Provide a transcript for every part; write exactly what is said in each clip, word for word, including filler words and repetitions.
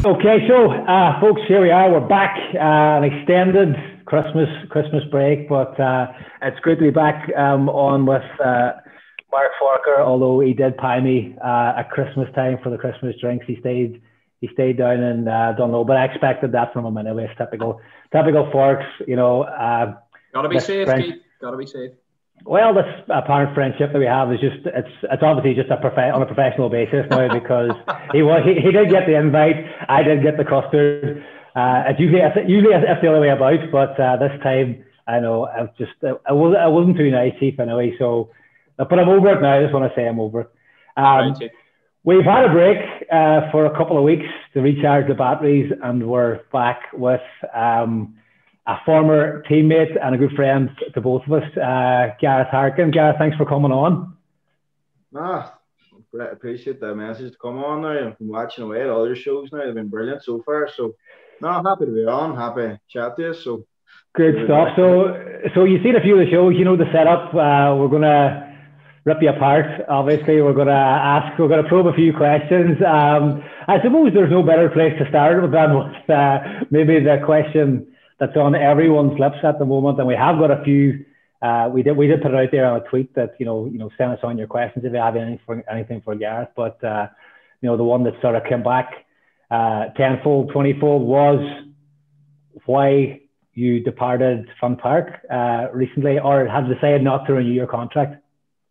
Okay, so uh, folks, here we are. We're back. Uh, an extended Christmas Christmas break, but uh, it's great to be back um, on with uh, Mark Forker. Although he did pie me uh, at Christmas time for the Christmas drinks, he stayed he stayed down in uh, Dunlo. But I expected that from him anyway. It's typical typical Forks, you know. Uh, Gotta be safe, Keith. Gotta be safe. Well, this apparent friendship that we have is just, it's it's obviously just a prof- on a professional basis now, because he was he, he did get the invite, I did get the custard. Uh, it's usually, it's, usually it's the other way about, but uh, this time, I know, I've just, I, wasn't, I wasn't too nice, Chief, anyway, so, but I'm over it now. I just want to say I'm over it. Um, right, we've had a break uh, for a couple of weeks to recharge the batteries, and we're back with um, a former teammate and a good friend to both of us, uh, Gareth Harkin. Gareth, thanks for coming on. Ah, I appreciate that message to come on now. I've been watching away at all your shows now. They've been brilliant so far. So, no, I'm happy to be on. Happy to chat to you. So, good stuff. So, so you've seen a few of the shows. You know the setup. Uh, we're gonna rip you apart. Obviously, we're gonna ask. We're gonna probe a few questions. Um, I suppose there's no better place to start than with uh, maybe the question that's on everyone's lips at the moment, and we have got a few. Uh, we did we did put it out there on a tweet that you know you know send us on your questions if you have anything for anything for Gareth. But uh, you know the one that sort of came back uh, tenfold, twentyfold was why you departed Fun Park uh, recently, or have decided not to renew your contract.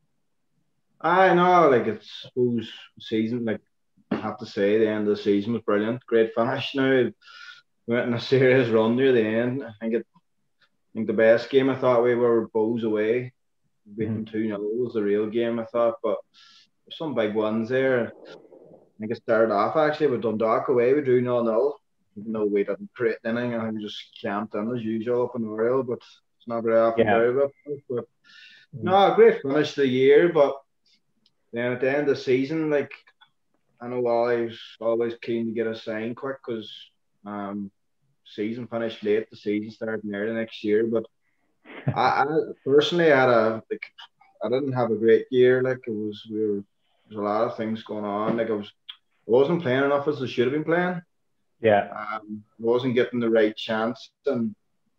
I know, like it's suppose season. Like I have to say, the end of the season was brilliant. Great finish now. We went in a serious run near the end. I think it, I think the best game I thought we were Bows away. Beating two nil was the real game I thought, but there's some big ones there. I think it started off actually with Dundalk away. We drew nil nil. No, we didn't create anything. I think we just camped in as usual up in Oriel, but it's not very often yeah. very well. But no, great finish to the year. But then at the end of the season, like I know Ollie was always keen to get a sign quick because um. season finished late, the season started early next year. But I, I personally had a like I didn't have a great year. Like it was we were there's a lot of things going on. Like I was I wasn't playing enough as I should have been playing. Yeah. Um, I wasn't getting the right chance, and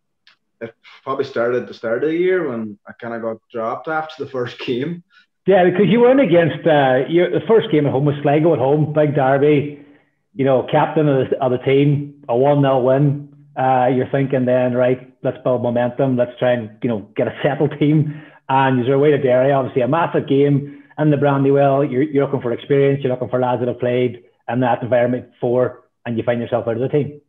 it probably started at the start of the year when I kind of got dropped after the first game. Yeah, because you went against uh, you, the first game at home was Sligo at home, big derby. You know, captain of the, of the team, a one nil win. Uh, you're thinking then, right, let's build momentum. Let's try and, you know, get a settled team. And you're away to Derry, obviously a massive game in the Brandywell. You're, you're looking for experience. You're looking for lads that have played in that environment before, and you find yourself out of the team.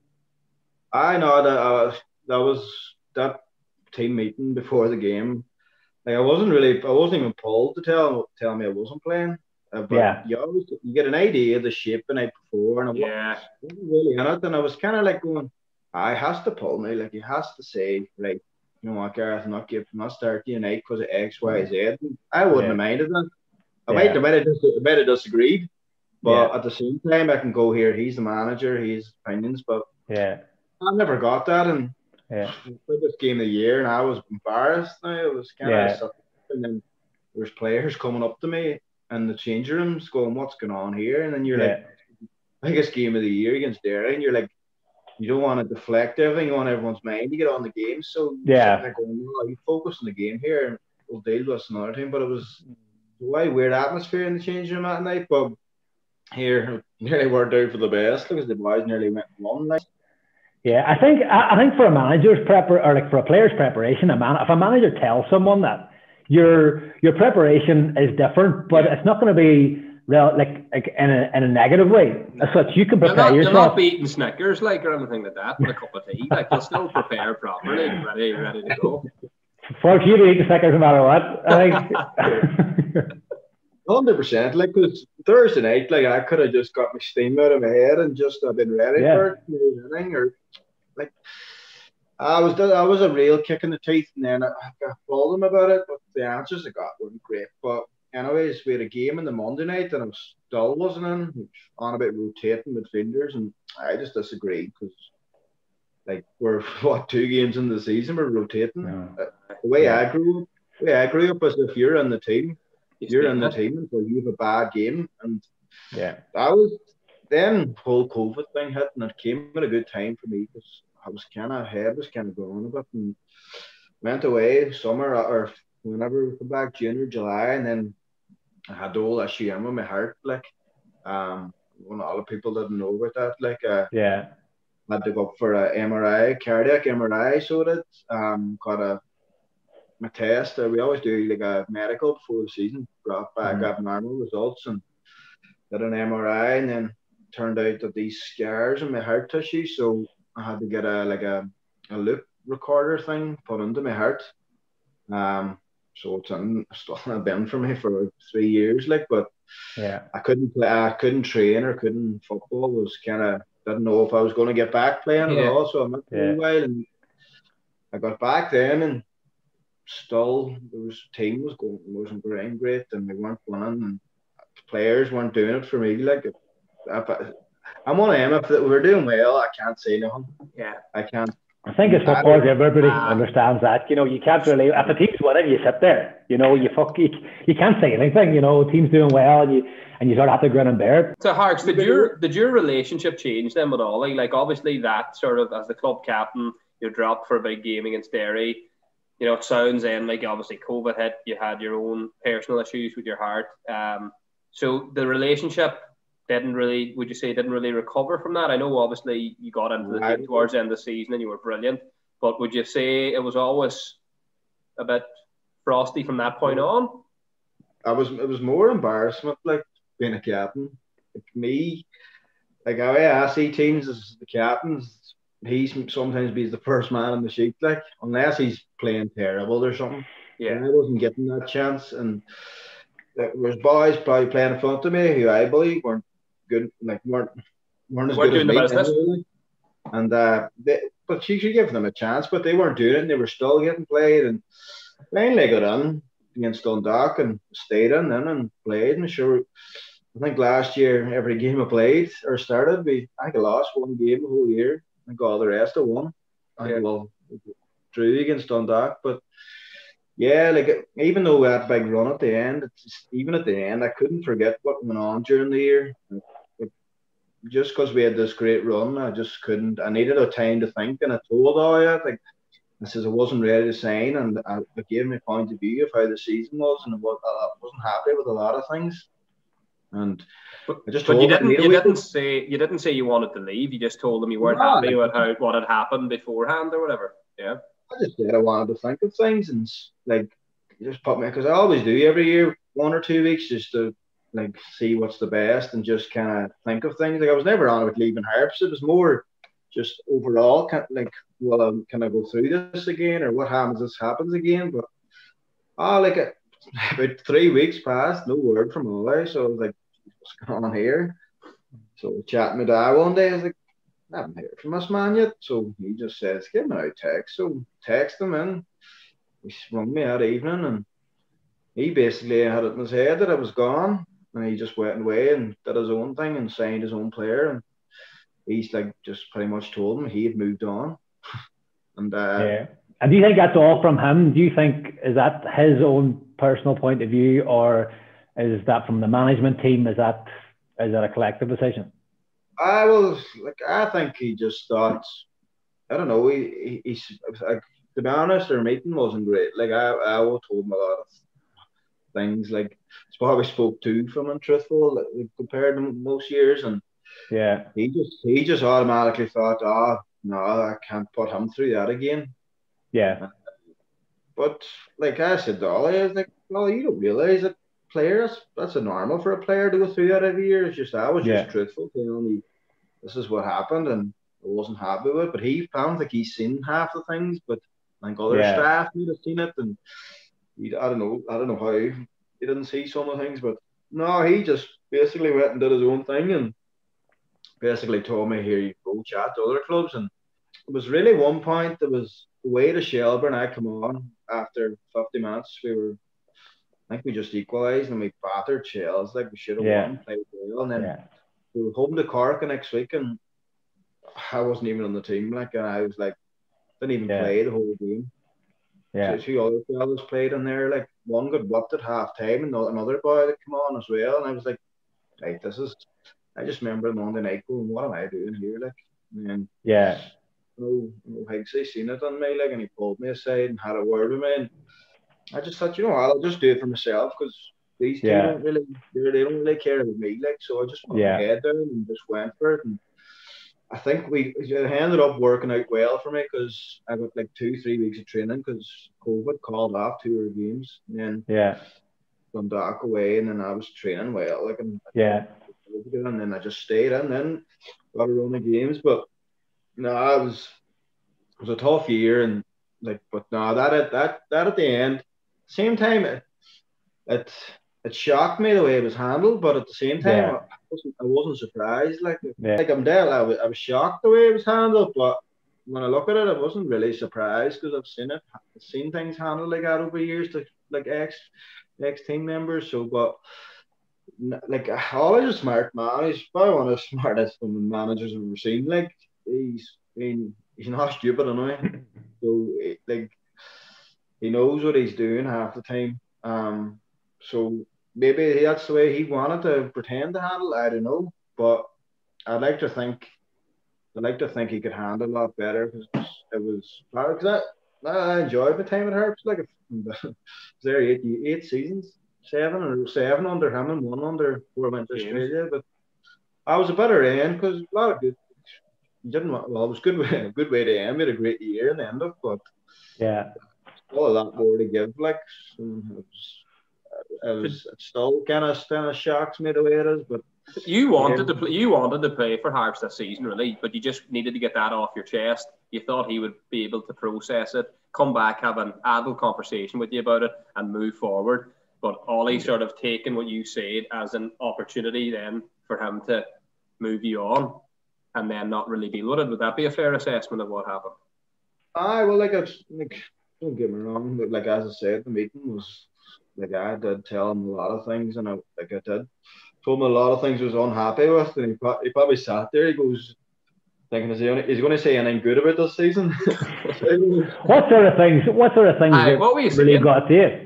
I know that uh, that was that team meeting before the game. Like I wasn't really, I wasn't even pulled to tell tell me I wasn't playing. Uh, but yeah. you always you get an idea of the shape the night before, and I yeah. wasn't really in it. And I was kind of like going, I has to pull me. Like he has to say, like, you know what, Gareth, I'm not giving, I'm not starting tonight because of X, Y, Z. And I wouldn't yeah. have minded that. I yeah. might, I might have, dis- I might have disagreed, but yeah. at the same time, I can go here. He's the manager. He's opinions, but yeah, I never got that. And yeah, played this game of the year, and I was embarrassed. Now it was kind yeah. of, and then there's players coming up to me. And the change rooms going, what's going on here? And then you're yeah. like, biggest game of the year against Derry, and you're like, you don't want to deflect everything, you want everyone's mind to get on the game. So yeah, like, going, no, you focus on the game here, and we'll deal with us another time. But it was a wide weird atmosphere in the change room that night. But here, nearly worked out for the best because the boys nearly went one night. Yeah, I think I think for a manager's prep or like for a player's preparation, a man if a manager tells someone that. Your your preparation is different, but it's not going to be real, like, like in a in a negative way. As such, you can prepare you're not, yourself. You're not beating Snickers like or anything like that with a cup of tea. Like you'll still prepare properly, ready ready to go. For you to eat Snickers no matter what, I think. Hundred percent. Like because Thursday night, like I could have just got my steam out of my head and just have been ready yeah. for it, or like. I was I was a real kick in the teeth, and then I, I told them about it, but the answers I got weren't great. But anyways, we had a game in the Monday night, and I was still wasn't in, on about rotating midfielders, and I just disagreed because, like, we're what two games in the season, we're rotating. Yeah. Uh, the way yeah. I grew up, the way I grew up is if you're in the team, you're in the team until you have a bad game, and yeah, I was then whole COVID thing hit, and it came at a good time for me because I was kind of head was kind of going a bit, and went away summer or whenever we come back, June or July, and then I had the whole issue in with my heart, like um, one a lot of people didn't know about that, like uh, yeah, I had to go up for a M R I, cardiac M R I, so that um got a my test. Uh, we always do like a medical before the season, brought back mm-hmm. abnormal results, and did an M R I, and then turned out that these scars in my heart tissue, so I had to get a like a, a loop recorder thing put into my heart. Um, so it's in, still been for me for three years, like, but yeah, I couldn't play, I couldn't train or couldn't football. Was kind of didn't know if I was going to get back playing Yeah. at all. So I went for Yeah. a while, and I got back then, and still there was team was going wasn't going great, and we weren't winning, and players weren't doing it for me. Like, if, if, I'm one of them. If we were doing well, I can't say nothing. Yeah. I can't. I think it's football. Everybody Ah. understands that. You know, you can't really. If a team's winning, you sit there. You know, you fuck. You, you can't say anything. You know, team's doing well, and you and you sort of have to grin and bear it. So, Harks, did your did your relationship change then with Ollie? Like, obviously, that sort of as the club captain, you dropped for a big game against Derry. You know, it sounds then like obviously COVID hit. You had your own personal issues with your heart. Um, so the relationship didn't really, would you say, didn't really recover from that? I know obviously you got into the team towards the end of the season and you were brilliant, but would you say it was always a bit frosty from that point on? I was, it was more embarrassment, like being a captain. Like me, like I, I see teams as the captains. He's sometimes be the first man in the sheet, like unless he's playing terrible or something. Yeah, and I wasn't getting that chance, and there was boys probably playing in front of me who I believe weren't good, like weren't weren't as weren't good doing as the me. business. Anyway. And uh, they, but you should give them a chance, but they weren't doing it, and they were still getting played. And finally, I got in against Dundalk and stayed in then and played. And sure, I think last year every game I played or started, we I think I lost one game the whole year. I think all the rest I won. I think, Yeah. well, drew against Dundalk, but yeah, like even though we had a big run at the end, it's just, even at the end, I couldn't forget what went on during the year. Like, just because we had this great run, I just couldn't. I needed a time to think, and I told Ollie, like I says I wasn't ready to sign, and I, I gave him a point of view of how the season was, and I wasn't happy with a lot of things. And But, I just but told you him, didn't. "Neil, You we didn't could-" say you didn't say you wanted to leave. You just told them you weren't No, happy like- with how what had happened beforehand or whatever. Yeah. I just said I wanted to think of things and like just put me because I always do every year, one or two weeks, just to like see what's the best and just kind of think of things. Like I was never on about leaving Harps. It was more just overall, kind like, well, um, can I go through this again, or what happens? This happens again, but ah, like uh, about three weeks passed, no word from Ollie. So I was like, what's going on here? So chatting with Dad one day, I was like, I haven't heard from this man yet. So he just says, give him a text. So text him in. He rung me that evening, and he basically had it in his head that I was gone, and he just went away and did his own thing and signed his own player. And he's like just pretty much told him he had moved on. and uh, Yeah. And do you think that's all from him? Do you think, is that his own personal point of view, or is that from the management team? Is that is that a collective decision? I was like, I think he just thought, I don't know, he, he he's like, to be honest, our meeting wasn't great. Like I, I told him a lot of things. Like it's probably spoke to from him, truthful, like, compared to most years. And yeah, he just he just automatically thought, oh no, I can't put him through that again. Yeah. But like I said to Ollie, I was like, well, you don't realise that players, that's a normal for a player to go through that every year. It's just I was Yeah. just truthful, telling me this is what happened, and I wasn't happy with it. But he found like he's seen half the things, but I think other Yeah. staff would have seen it, and he, I don't know, I don't know how he didn't see some of the things, but no, he just basically went and did his own thing, and basically told me, here you go, chat to other clubs. And it was really one point, there was away to Shelburne. I come on after fifty minutes, we were, I think we just equalised, and we battered Shells like we should have Yeah. won, played well, and then Yeah. we were home to Cork the next week, and I wasn't even on the team, like, and I was like, didn't even Yeah. play the whole game. Yeah. Two, two other fellas played in there, like one got whipped at half time, and another boy that came on as well, and I was like, right, this is I just remember Monday night going, what am I doing here? Like, and yeah, no, no Higgsy seen it on me, like, and he pulled me aside and had a word with me. And I just thought, you know what, I'll just do it for myself because these two yeah, don't really, they don't really care about me, like. So I just put yeah, my head down and just went for it. And I think we it ended up working out well for me because I got like two, three weeks of training because COVID called off two of our games. And then yeah, Dundalk away, and then I was training well, like, and, yeah, and then I just stayed in, then got a run of games. But no, it was it was a tough year, and like, but no, that at that that at the end, same time, it it, it shocked me the way it was handled, but at the same time, I yeah, wasn't I wasn't surprised. Like yeah, like I'm there, I was I was shocked the way it was handled, but when I look at it, I wasn't really surprised because I've seen it, I've seen things handled like that over years, to like ex ex team members. So, but like Ollie's a smart man. He's probably one of the smartest managers I've ever seen. Like he's been, he's not stupid anyway. So like he knows what he's doing half the time. Um, so maybe that's the way he wanted to pretend to handle it. I don't know, but I'd like to think I'd like to think he could handle a lot better because it was because I, I enjoyed my time at Harps. Like there eight eight seasons. Seven or seven under him and one under before I went to Australia. But I was a better end because a lot of good. Didn't well, it was good way a good way to end. We had a great year in the end of, but yeah. still a lot more to give. Like so it was, it was it still kind of kind of shocks me the way it is. But you wanted yeah. to play. You wanted to play for Harps this season, really, but you just needed to get that off your chest. You thought he would be able to process it, come back, have an adult conversation with you about it, and move forward. But Ollie sort of taken what you said as an opportunity then for him to move you on and then not really deal with it. Would that be a fair assessment of what happened? Aye, well, like, it's, like don't get me wrong, but like as I said, the meeting was, like I did tell him a lot of things, and I, like I did, told him a lot of things I was unhappy with, and he, pro- he probably sat there, he goes, thinking, is he, only, is he going to say anything good about this season? What sort of things, what sort of things Aye, what were you really saying? got to you?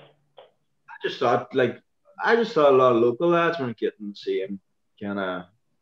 I just thought, like, I just thought a lot of local lads weren't getting the same kind of,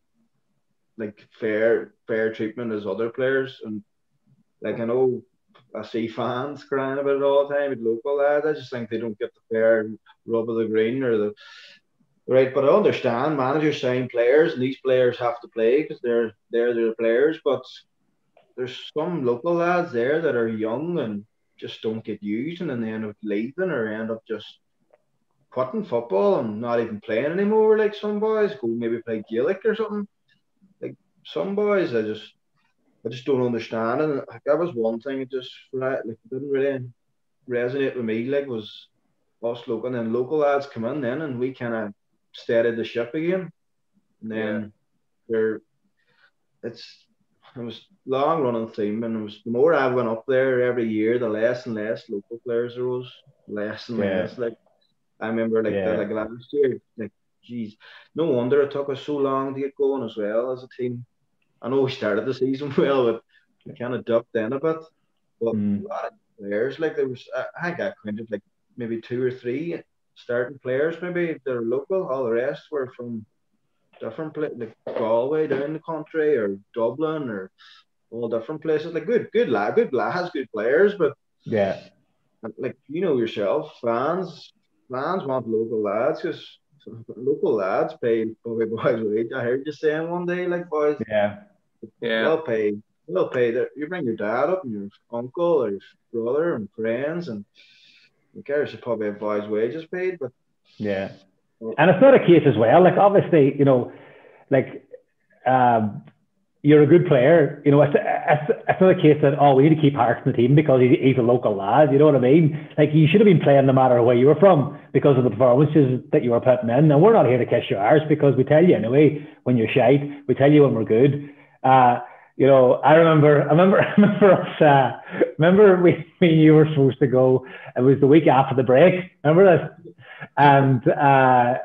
like, fair fair treatment as other players. And, like, I know I see fans crying about it all the time with local lads. I just think they don't get the fair rub of the green or the, right, but I understand managers sign players and these players have to play because they're, they're their players. But there's some local lads there that are young and just don't get used and then they end up leaving or end up just quitting football and not even playing anymore. Like some boys go maybe play Gaelic or something. Like some boys, I just, I just don't understand. And like, that was one thing. It just like it didn't really resonate with me. Like was us local, and then local lads come in then, and we kind of steadied the ship again. And then yeah. there, it's it was long running theme, and it was the more I went up there every year, the less and less local players there was, less and Yeah. less. Like. I remember like yeah. the, like last year, like geez, no wonder it took us so long to get going as well as a team. I know we started the season well, but we kind of ducked in a bit. But Mm. a lot of players, like there was, I, I got counted like maybe two or three starting players, maybe they're local. All the rest were from different places, like Galway down the country or Dublin or all different places. Like good, good lad, good lads, good players, but yeah, like you know yourself, fans. Fans want local lads because local lads pay probably boys' wage. I heard you saying one day, like boys, yeah, yeah, they'll pay, they'll pay. Their, you bring your dad up and your uncle or your brother and friends, and who cares if probably have boys' wages paid, but yeah. And it's not a case as well. Like obviously, you know, like um, you're a good player. You know, it's, it's, it's not a case that, oh, we need to keep Harks in the team because he, he's a local lad. You know what I mean? Like you should have been playing no matter where you were from because of the performances that you were putting in. And we're not here to kiss your arse because we tell you anyway when you're shite. We tell you when we're good. Uh, you know, I remember, I remember, I remember us. Uh, remember we, me and you were supposed to go. It was the week after the break. Remember this? And uh,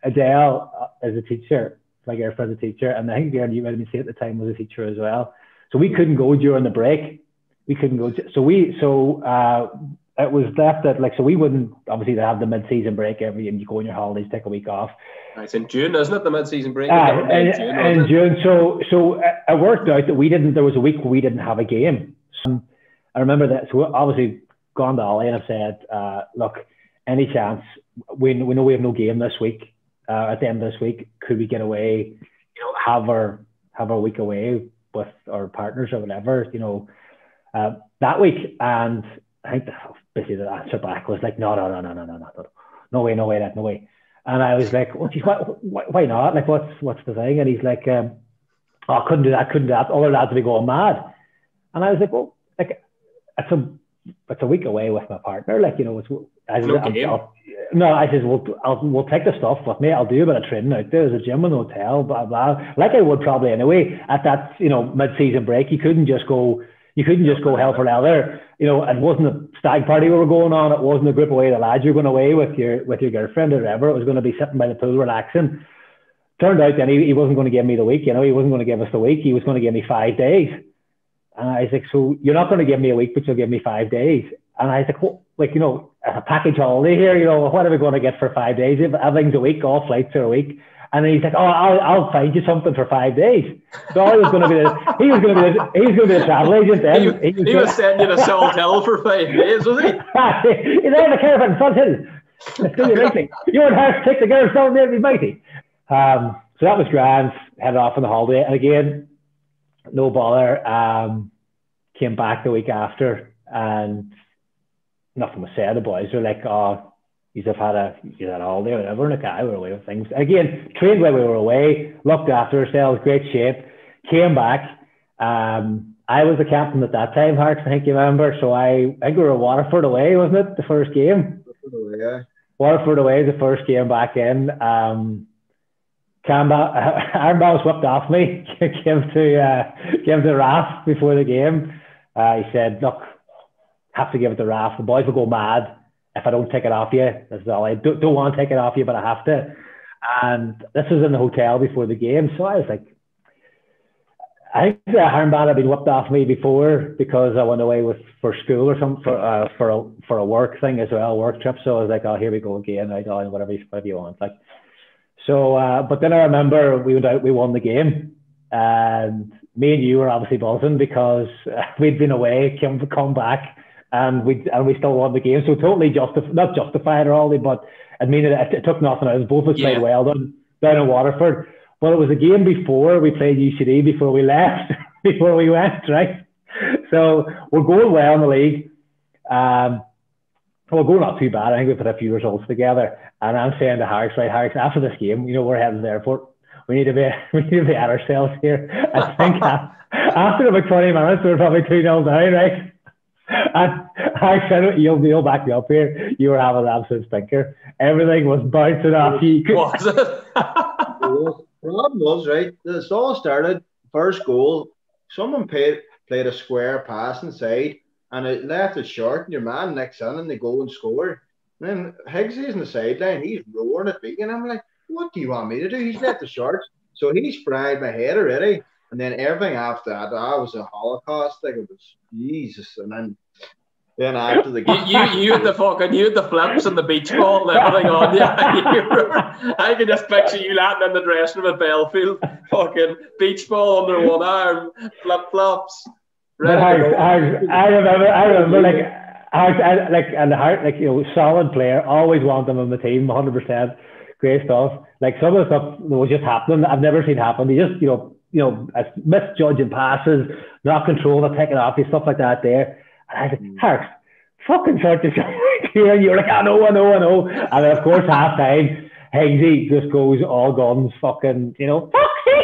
Adele is a teacher. My girlfriend's a teacher, and I think the girl you might have been saying at the time was a teacher as well. So we couldn't go during the break. We couldn't go. So we, so uh, it was left that, like, so we wouldn't, obviously, they have the mid-season break every year, and you go on your holidays, take a week off. It's in June, isn't it, the mid-season break? Uh, in June, in June. So, so it worked out that we didn't, there was a week where we didn't have a game. So I remember that, so obviously gone to Ollie and I've said, uh, look, any chance, we, we know we have no game this week, uh, at the end of this week, could we get away, you know, have our, have our week away with our partners or whatever, you know, uh, that week. And I think basically the answer back was like, no, no, no, no, no, no, no, no way, no way, that, no way. And I was like, well, geez, why, why, why not? Like, what's what's the thing? And he's like, um, oh, I couldn't do that, couldn't do that. Other lads would be going mad. And I was like, well, like, it's a it's a week away with my partner. Like, you know, it's I no I'll, game. I'll, no, I said, well, I'll we'll take the stuff with me. I'll do a bit of training out there. There's a gym in the hotel, blah blah. Like I would probably anyway. At that, you know, mid-season break, you couldn't just go. You couldn't just go hell for leather. You know, it wasn't a stag party we were going on. It wasn't a group away the lads. You're going away with your with your girlfriend or whatever. It was going to be sitting by the pool relaxing. Turned out then he, he wasn't going to give me the week. You know, he wasn't going to give us the week. He was going to give me five days. And I was like, so you're not going to give me a week, but you'll give me five days. And I was like, well, like, you know, a package holiday here. You know, what are we going to get for five days? If everything's a week, all flights are a week. And then he's like, oh, I'll, I'll find you something for five days. So I was going to be the, he was going to be the, he was going to be a travel agent then. He, he was, he was sending you to Salt Hill for five days, was he? He's there in the caravan in Salt Hill. It's going to be mighty. You won't have to take the girls down there, it'll be mighty. Um, so that was grand. Headed off on the holiday. And again, no bother. Um, came back the week after and nothing was said. The boys were like, oh, you've had a you had all day or whatever, and a guy we were away with things. Again, trained while we were away, looked after ourselves, great shape, came back. Um, I was the captain at that time, Harks, I think you remember. So I, I think we were Waterford away, wasn't it? The first game. Waterford away, yeah. Waterford away, the first game back in. Um, Camba, armband was whipped off me, came to uh, came to Raf before the game. Uh, he said, look, have to give it to Raf. The boys will go mad if I don't take it off you. That's all. I don't, don't want to take it off you, but I have to. And this was in the hotel before the game. So I was like, I think the armband had been whipped off me before because I went away with for school or something, for, uh, for, a, for a work thing as well, work trip. So I was like, oh, here we go again. Right, oh, whatever, whatever you want. Like, so, uh, but then I remember we went out, we won the game. And me and you were obviously buzzing because uh, we'd been away, come, come back. And we and we still won the game, so totally justif- not justified or all, but I mean it, it took nothing out. It was both of us yeah. played well done down in Waterford, but it was a game before we played U C D before we left, before we went, right? So we're going well in the league. Um, we're going not too bad. I think we put a few results together, and I'm saying to Harris, right, Harris, after this game, you know, we're heading to the airport. We need to be we need to be at ourselves here. I think after about twenty minutes, we we're probably two nil down, right? And I said, you'll, you'll back me up here. You were having an absolute stinker. Everything was bouncing off you. Was it? The problem was, right, this all started, first goal, someone played, played a square pass inside and it left it short, and your man next in and they go and score. And then Higgsy's in the sideline, he's roaring at me, and I'm like, what do you want me to do? He's left it short. So he's fried my head already. And then everything after that, that was a holocaust. Like, it was Jesus. And then, then after the game, you, you, you had the fucking, you had the flips and the beach ball and everything on you. I can just picture you landing in the dressing room at Belfield, fucking beach ball under one arm, flip flops. I, I, I remember, I remember, like, I, I, like, and the heart, like, you know, solid player. Always want them on the team, one hundred percent. Great stuff. Like some of the stuff that was just happening, I've never seen happen. They just, you know. You know, misjudging passes, not controlling, taking off you, stuff like that there. And I said, Harks, fucking sort this out here. And you're like, I know, I know, I know. And then, of course, half time, Higgsy just goes all guns, fucking, you know, fuck sake,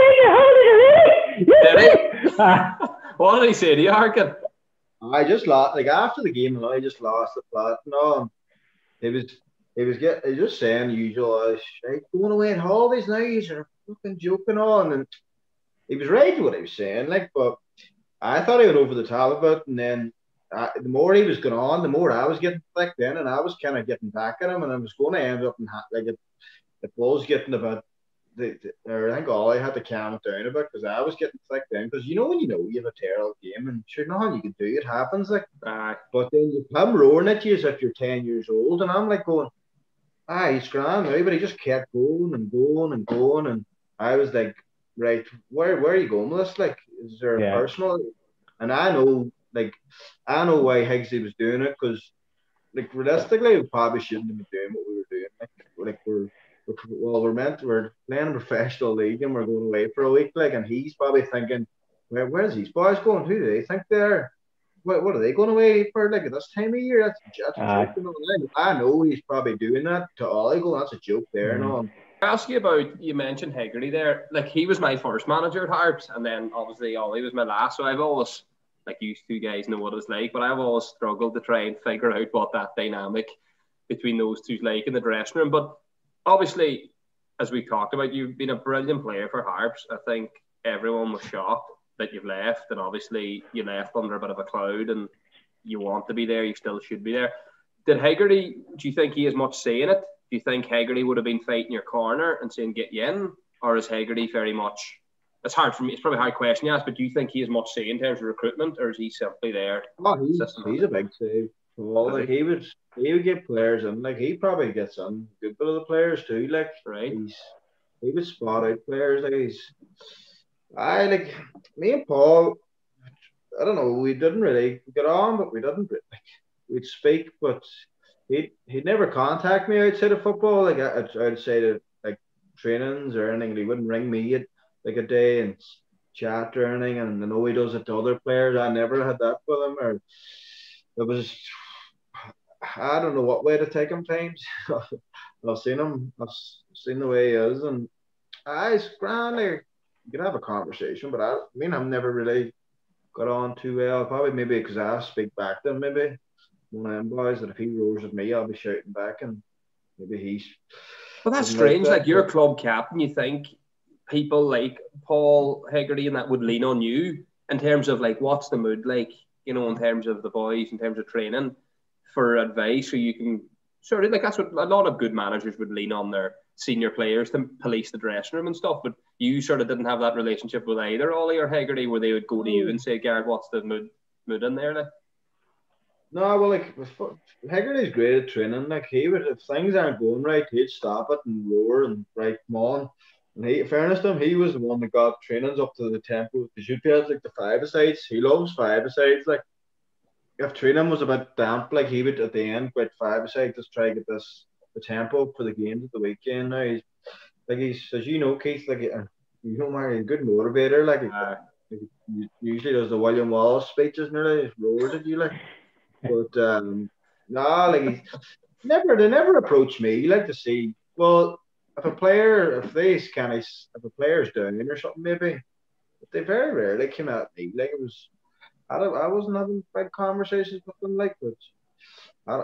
you really? What did he say to you, Harkin? I just lost, like after the game, I just lost the plot. No, he was, he was, get, he was just saying the usual, uh, like, going away on holidays now, you're fucking joking on. And he was right to what he was saying, like, but I thought he went over the top of it, and then uh, the more he was going on, the more I was getting flicked in, and I was kind of getting back at him, and I was going to end up in, like, it, it was getting a bit the, the or I think Ollie had to calm it down a bit because I was getting thick down because you know when you know you have a terrible game and sure nothing you can do, it happens like. Uh, but then you come roaring at you as if you're ten years old, and I'm like going, ah, he's grand now, but he just kept going and going and going, and I was like, right, where where are you going with this? Like, is there a Yeah. personal? And I know, like, I know why Higgsy was doing it because, like, realistically, we probably shouldn't have been doing what we were doing. Like, like we're, we're well, we're meant to, we're playing a professional league and we're going away for a week, like, and he's probably thinking, where where's these boys going? Who do they think they're? What, what are they going away for? Like at this time of year, that's, that's a joke. You know? I know he's probably doing that to Ollie. Going, that's a joke there. Mm-hmm. No. I ask you about, you mentioned Hegarty there. Like he was my first manager at Harps, and then obviously Ollie was my last. So I've always, like you two guys know what it's like, but I've always struggled to try and figure out what that dynamic between those two's like in the dressing room. But obviously, as we talked about, you've been a brilliant player for Harps. I think everyone was shocked that you've left, and obviously you left under a bit of a cloud and you want to be there, you still should be there. Did Hegarty, do you think he has much say in it? Do you think Hegarty would have been fighting your corner and saying get you in? Or is Hegarty very much, it's hard for me, it's probably a hard question to ask, but do you think he has much say in terms of recruitment, or is he simply there? Oh, he's, he's a big save. Well, like he would he would get players in, like he probably gets in a good bit of the players too, like right. He's, he would spot out players, like he's I like me and Paul. I don't know. We didn't really get on, but we didn't like we'd speak, but he he'd never contact me outside of football. Like I'd, I'd say to like trainings or anything. He wouldn't ring me at like a day and chat or anything. And I know he does it to other players. I never had that with him. Or it was I don't know what way to take him. Times I've seen him. I've seen the way he is, and ah, he's grand. Like, you can have a conversation, but I, I mean, I've never really got on too well. Probably maybe because I speak back to him. Maybe one of them boys that if he roars at me, I'll be shouting back, and maybe he's. Well, that's strange. Like, that. Like you're a club captain, you think people like Paul Hegarty and that would lean on you in terms of like what's the mood like, you know, in terms of the boys, in terms of training, for advice, so you can sort of like that's what a lot of good managers would lean on their senior players to police the dressing room and stuff. But you sort of didn't have that relationship with either Ollie or Hegarty where they would go to you and say, Gareth, what's the mood mood in there? Like? No, well, like Hegarty's great at training. Like he would, if things aren't going right, he'd stop it and roar and right, come on. And he, in fairness to him, he was the one that got trainings up to the tempo. Because you'd be like the five-a-sides. He loves five-a-sides. Like if training was a bit damp, like he would at the end quit five-a-side, just try to get this the tempo for the games at the weekend. Now he's like he's as you know, Keith, like you know, man, he's a good motivator. Like uh, he usually does the William Wallace speeches, nearly roars at you, like. But um, no, like he's never. They never approach me. You like to see. Well, if a player, if they kind of, if a player's down or something, maybe. But they very rarely came at me. Like it was, I don't. I wasn't having big conversations with them. Like, but I.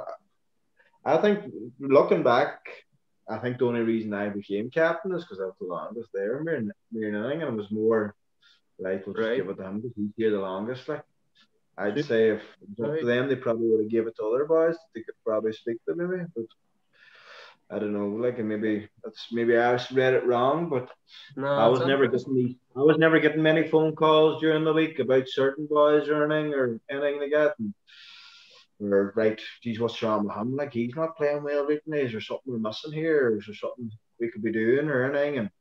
I think looking back, I think the only reason I became captain is because I was the longest there, more than anything, and it was more like we'll just right. give it to him because he's here the longest. Like I'd say if it was up to them, they probably would have gave it to other boys. They could probably speak to them maybe, but I don't know. Like, and maybe that's maybe I read it wrong, but no, I was never getting me. I was never getting many phone calls during the week about certain boys or anything or anything like that. And, or right, geez, what's wrong with him? Like he's not playing well recently. Is there something we're missing here? Or is there something we could be doing or anything? And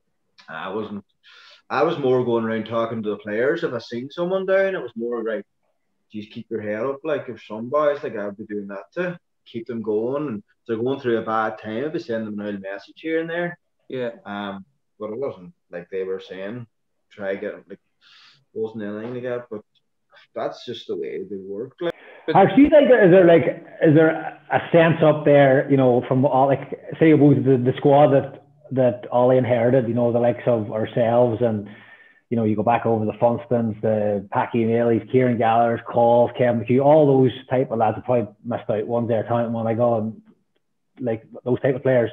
I wasn't. I was more going around talking to the players. If I seen someone down, it was more right. Geez, keep your head up. Like if some boys, like I'd be doing that to keep them going. And if they're going through a bad time, I'd be sending them a little message here and there. Yeah. Um, but it wasn't like they were saying. Try to get like wasn't anything like that. But that's just the way they work. Like. Harsh, do you think is there like is there a sense up there, you know, from all like say about the, the squad that that Ollie inherited, you know, the likes of ourselves and you know, you go back over the Funstons, the Packy and Ailey's, Kieran Gallagher's, Calls, Kevin McHugh, all those type of lads have probably missed out one there time when I go and like those type of players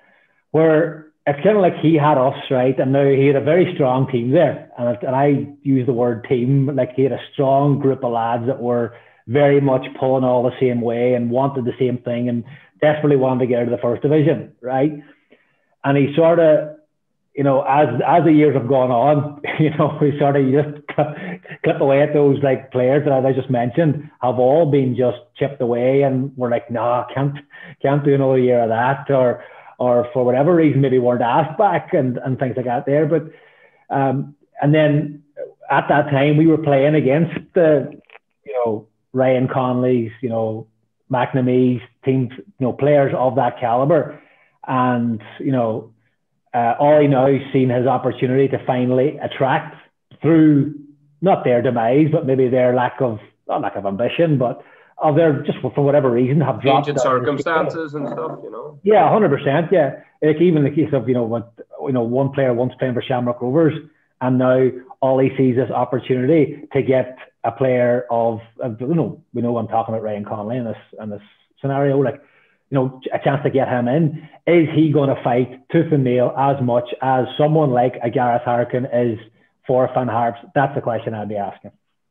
where it's kind of like he had us, right? And now he had a very strong team there. And, it, and I use the word team, like he had a strong group of lads that were very much pulling all the same way and wanted the same thing and desperately wanted to get out of the first division, right? And he sort of, you know, as as the years have gone on, you know, we sort of just clip, clip away at those like players that I just mentioned have all been just chipped away, and we're like, nah, can't can't do another year of that, or or for whatever reason maybe weren't asked back and and things like that there. But um, and then at that time we were playing against the, you know, Ryan Conley's, you know, McNamee's teams, you know, players of that caliber, and you know. Uh, Ollie now seen his opportunity to finally attract through not their demise, but maybe their lack of not lack of ambition, but of their just for whatever reason have dropped changing circumstances and stuff, you know. Yeah, one hundred percent. Yeah, like even the case of you know what you know one player once playing for Shamrock Rovers, and now Ollie sees this opportunity to get a player of, of you know we know I'm talking about Ryan Conley in this in this scenario, like. You know, a chance to get him in. Is he going to fight tooth and nail as much as someone like a Gareth Harkin is for Finn Harps? That's the question I'd be asking.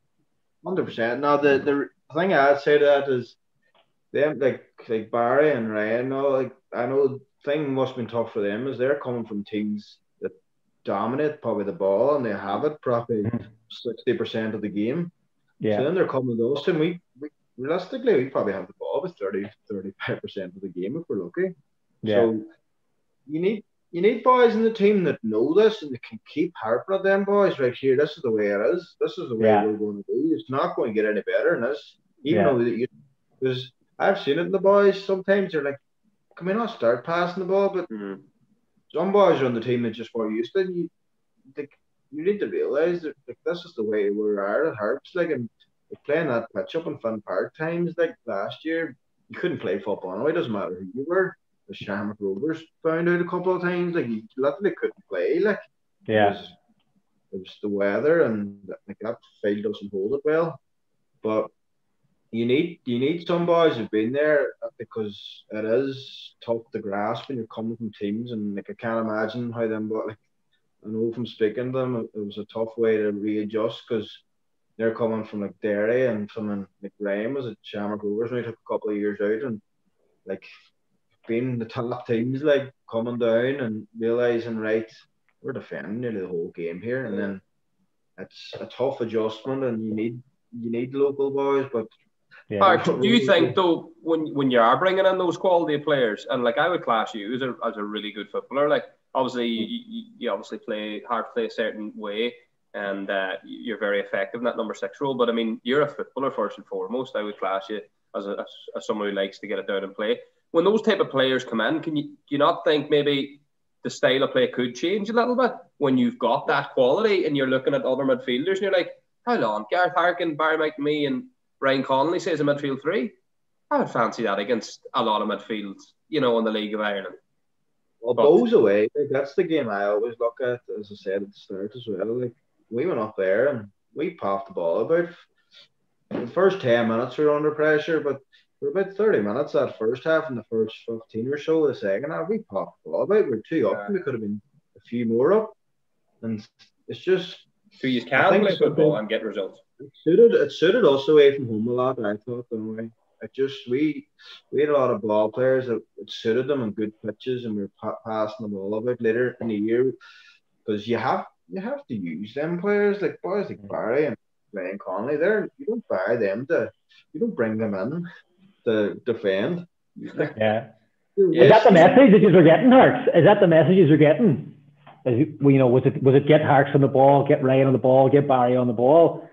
one hundred percent. Now, the, the thing I'd say to that is, them like like Barry and Ryan, no, like I know the thing must have been tough for them is they're coming from teams that dominate probably the ball and they have it probably sixty percent of the game. Yeah. So then they're coming to us and we, we realistically, we probably have the ball with thirty, thirty-five percent of the game if we're lucky. Yeah. So you need you need boys in the team that know this and that can keep harping at them boys right here. This is the way it is. This is the way yeah. we're going to do. It's not going to get any better than this. Even yeah. though you, because I've seen it in the boys. Sometimes they're like, can we not start passing the ball? But mm-hmm. some boys are on the team that just more used to it. You, like, you need to realise that like, this is the way we are at Harps. Like, and playing that pitch up in Finn Park times like last year, you couldn't play football. No, it doesn't matter who you were. The Shamrock Rovers found out a couple of times like you literally couldn't play. Like, yeah, it was, it was the weather and like that field doesn't hold it well. But you need you need some boys who've been there because it is tough to grasp when you're coming from teams and like I can't imagine how them. But like I know from speaking to them, it was a tough way to readjust because. They're coming from like Derry and from like Graham was at Shamrock Rovers and they took a couple of years out and like being the top teams like coming down and realising right we're defending nearly the whole game here and then it's a tough adjustment and you need you need local boys but yeah. Mark, do you think though when when you are bringing in those quality players and like I would class you as a as a really good footballer like obviously you, you obviously play hard play a certain way. And uh, you're very effective in that number six role. But I mean, you're a footballer first and foremost. I would class you as, a, as, as someone who likes to get it down and play. When those type of players come in, can you do you not think maybe the style of play could change a little bit when you've got that quality and you're looking at other midfielders and you're like, hold on, Gareth Harkin, Barry McNamee and Ryan Conley says a midfield three. I would fancy that against a lot of midfields, you know, in the League of Ireland. Well, Bows away. Like, that's the game I always look at, as I said at the start as well. Like, we went up there and we popped the ball about. The first ten minutes we were under pressure, but for about thirty minutes that first half and the first fifteen or so of the second half, we popped the ball about. We were two up, and we could have been a few more up. And it's just. So you can play football and get results. It suited, it suited us away from home a lot, I thought, anyway. It just, we we had a lot of ball players that it suited them on good pitches, and we were pa- passing the ball about later in the year because you have. You have to use them players like boys like Barry and Ryan Conley. They're you don't buy them to you don't bring them in to defend. Yeah. Is that the message that you're getting, Harks? Is that the messages you're getting? Is it, you know, was it was it get Harks on the ball, get Ryan on the ball, get Barry on the ball,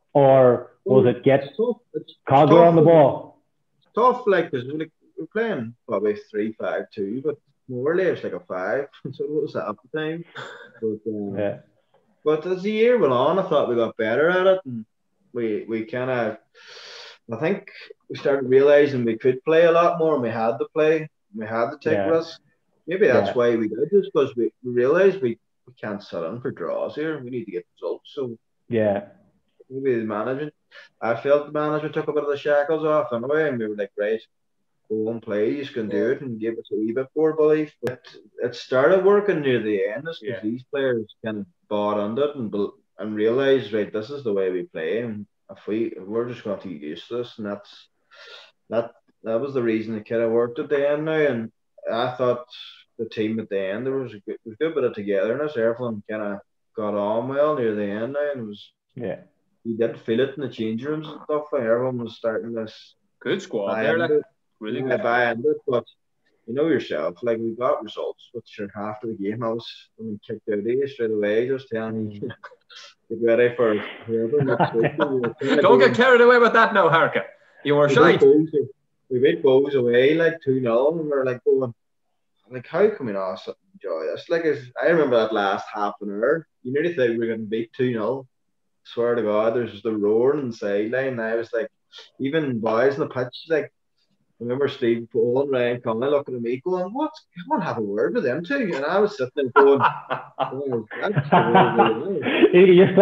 or was it get Cogler on the ball? It's tough, like because like, we're playing probably three five two, but more or less like a five. So it was at the time. But, um, yeah. but as the year went on, I thought we got better at it, and we we kind of, I think we started realizing we could play a lot more, and we had to play, we had to take yeah. risks. Maybe that's yeah. why we did this because we, we realized we, we can't sit in for draws here. We need to get results. So yeah, maybe the management, I felt the management took a bit of the shackles off anyway, and we were like, right. Go and play, you can do it and give us a wee bit more belief. But it started working near the end because yeah. these players kind of bought into it and and realised, right, this is the way we play, and if we if we're just going to get used to this, and that's that that was the reason it kind of worked at the end now. And I thought the team at the end, there was a good, there was a good bit of togetherness. Everyone kind of got on well near the end now, and it was yeah. You did feel it in the change rooms and stuff. Like everyone was starting this good squad there, like it. really yeah, good. By end it, but you know yourself, like we got results, but sure after the game, I was I mean, kicked out of you straight away, just telling you get ready for whoever next week. Don't get carried away with that now, Harkin. You were shy. We beat Bows away like two nil, and we we're like going, like how can we not enjoy this? Like I remember that last half an hour, you nearly think we were going to beat two nil. Swear to God, there's just the roaring on the sideline. I was like, even boys on the pitch, like, I remember Steve Paul and Ryan Conley looking at me going, what? Come on, have a word with them too. And I was sitting there going, oh, that's the way you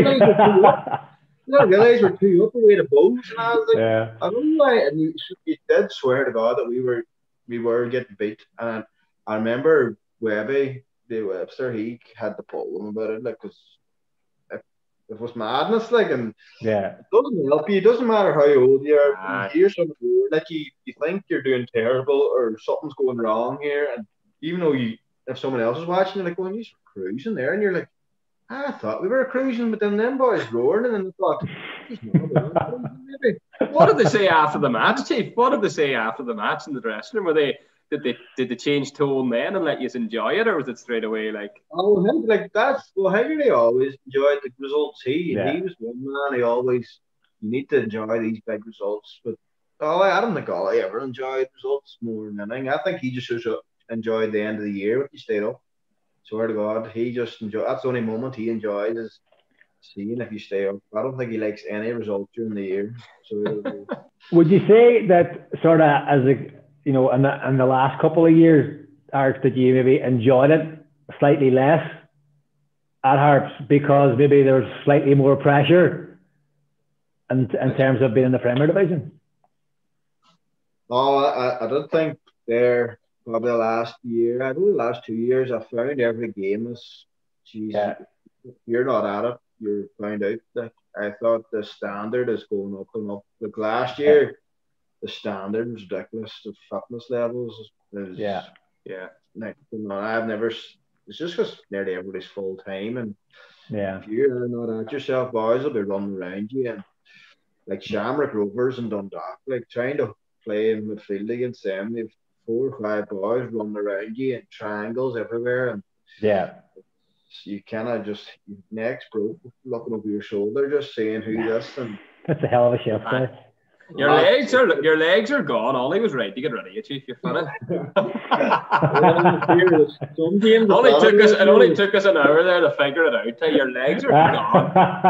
I realised we're two up away to Bows. And I was like, yeah. I don't know why. And you, you did swear to God that we were we were getting beat. And I remember Webby, the Webster, he had to pull them about it, like, because it was madness, like, and yeah, it doesn't help you. It doesn't matter how old you are. When you hear something like you, you think you're doing terrible or something's going wrong here, and even though you, if someone else is watching, you're like, "Going, you're cruising there," and you're like, "I thought we were cruising," but then them boys roaring, and then I thought, maybe. What did they say after the match, Chief? What did they say after the match in the dressing room? Were they? Did they did they change tone then and let you enjoy it, or was it straight away like? Oh, like that's well, Henry always enjoyed the results. He yeah. he was one man. He always you need to enjoy these big results. But oh, I don't think Ollie ever enjoyed results more than anything. I think he just enjoyed the end of the year when he stayed up. Swear to God, he just enjoyed. That's the only moment he enjoys is seeing if you stay up. I don't think he likes any result during the year. So would you say that sort of as a you know, in the, in the last couple of years, Art, that you maybe enjoyed it slightly less at Harps because maybe there's slightly more pressure in, in terms of being in the Premier Division? Oh, I, I don't think there probably the last year, I know the last two years, I found every game is, geez, yeah. you're not at it, you're found out. Like, I thought the standard is going up and up. Like last year, yeah. the standard was ridiculous. The fitness levels is yeah, yeah. Like, you know, I've never. It's just because nearly everybody's full time, and yeah, if you're not at yourself, boys will be running around you, and like Shamrock Rovers and Dundalk, like trying to play in midfield against them, they've four or five boys running around you and triangles everywhere, and yeah, you cannot just your neck's broke looking over your shoulder, just saying who this and that's a hell of a shift. Uh, Your uh, legs are your legs are gone. Ollie was right to get rid of you, Chief. You're funny. it only took us. It only took us an hour there to figure it out. Your legs are gone.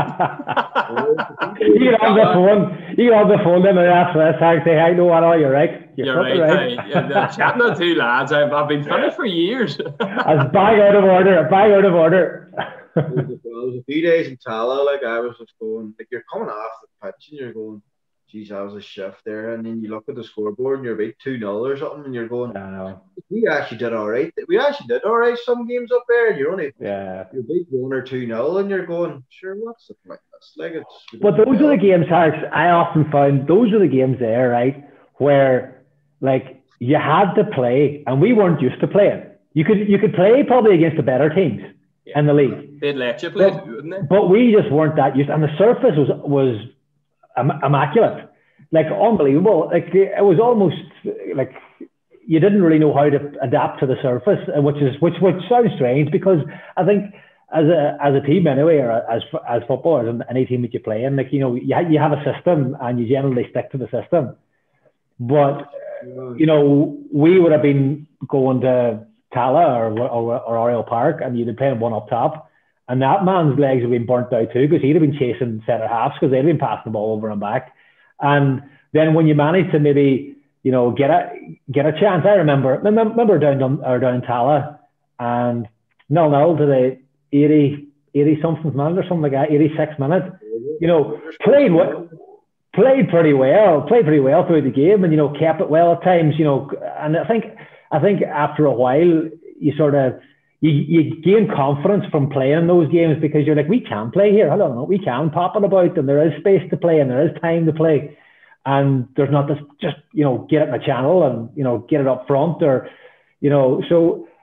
you get on the phone. You get on the phone. Then after this, I say, "I know what? All you're right. You're, you're right. right. I, yeah, chatting to two lads. I've I've been funny for years. I was bang out of order. Bang out of order. It was a few days in Tala. Like I was just going. Like you're coming off the pitch and you're going. Geez, that was a shift there, and then you look at the scoreboard and you're about two nil or something, and you're going, I know. We actually did all right. We actually did all right some games up there, and you're only yeah, you're beat one or two nil, and you're going, sure, what's the point? It's like it's. But those are the games, Harks. I often found those are the games there, right, where like you had to play, and we weren't used to playing. You could you could play probably against the better teams yeah. in the league. They'd let you play, but, wouldn't they? But we just weren't that used, and the surface was was. immaculate, like unbelievable. Like it was almost like you didn't really know how to adapt to the surface, which is which which sounds strange because I think as a as a team anyway, or as as footballers and any team that you play in, like you know you you have a system and you generally stick to the system. But you know we would have been going to Tala or or, or Oriel Park and you'd be playing one up top. And that man's legs have been burnt out too because he'd have been chasing centre halves because they'd been passing the ball over and back. And then when you manage to maybe, you know, get a get a chance, I remember remember down or down in Tala and nil nil to the eighty, eighty something minute or something like that, eighty-six minutes. You know, played played pretty well, played pretty well through the game, and you know, kept it well at times. You know, and I think I think after a while you sort of. You, you gain confidence from playing those games because you're like, we can play here. I don't know, we can pop it about, and there is space to play, and there is time to play, and there's not this just you know get it in the channel and you know get it up front or you know. So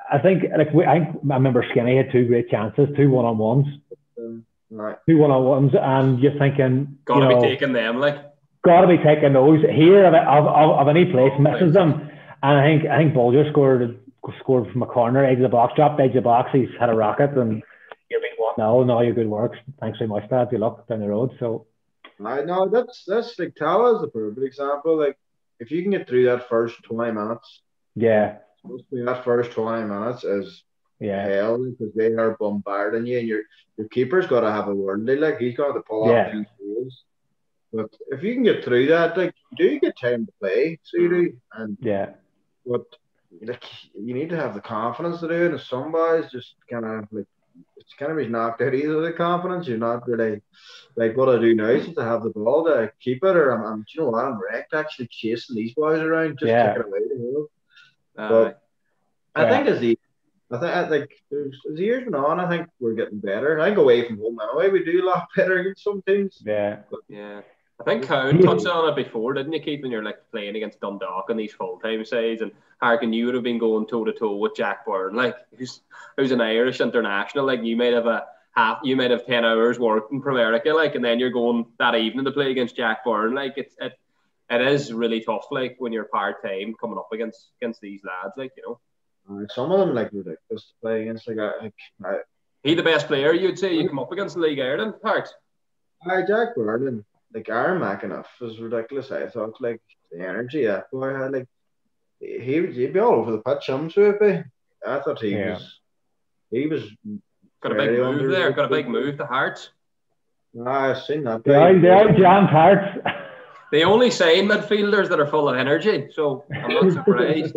I think like we, I, I remember Skinny had two great chances, two one on ones, Um, right. two one on ones, and you're thinking, Gotta you know, be taking them, like. Got to be taking those here of, of, of any place Oh, misses please. them. And I think I think Bulger scored scored from a corner, edge of the box, dropped edge of the box. He's had a rocket, and you're being one now, and all your good work. Thanks very much, Dad. Good luck down the road. So, I know that's that's like Tala is the perfect example. Like if you can get through that first twenty minutes, yeah, supposed to be that first twenty minutes is yeah, hell because they are bombarding you, and your your keeper's got to have a worldly. Like he's got to pull yeah. off two goals. But if you can get through that, like you do get time to play, so you do. And yeah, but like you need to have the confidence to do it. And some guys just kind of like it's kind of be knocked out either the confidence. You're not really like what I do now is to have the ball to keep it, or I'm, I'm you know what I'm wrecked actually chasing these boys around, just yeah. kick it away to him. Uh, But I yeah. think as the I think I think there's, as the years went on, I think we're getting better. I think away from home anyway, we do a lot better against some teams. Yeah. yeah. I think Cowan touched on it before, didn't you, Keith, when you're like playing against Dundalk on these full-time sides, and Harkin, you would have been going toe-to-toe with Jack Byrne, like who's who's an Irish international, like you might have a half, you might have ten hours work in America, like, and then you're going that evening to play against Jack Byrne, like it's it, it is really tough, like when you're part-time coming up against against these lads, like you know. Uh, some of them like ridiculous to play against. Like I, like, I, he the best player you'd say you come up against in the League Ireland, Parks. I Jack Byrne and like Aaron McAnuff was ridiculous. I thought like the energy that boy had, like he he'd be all over the pitch. Some sort of I thought he Yeah. was he was Got a big very move there. Got a big underrated. move to Hearts. Ah, I've seen that. They are, they are jammed hearts. They only sign midfielders that are full of energy, so I'm not surprised.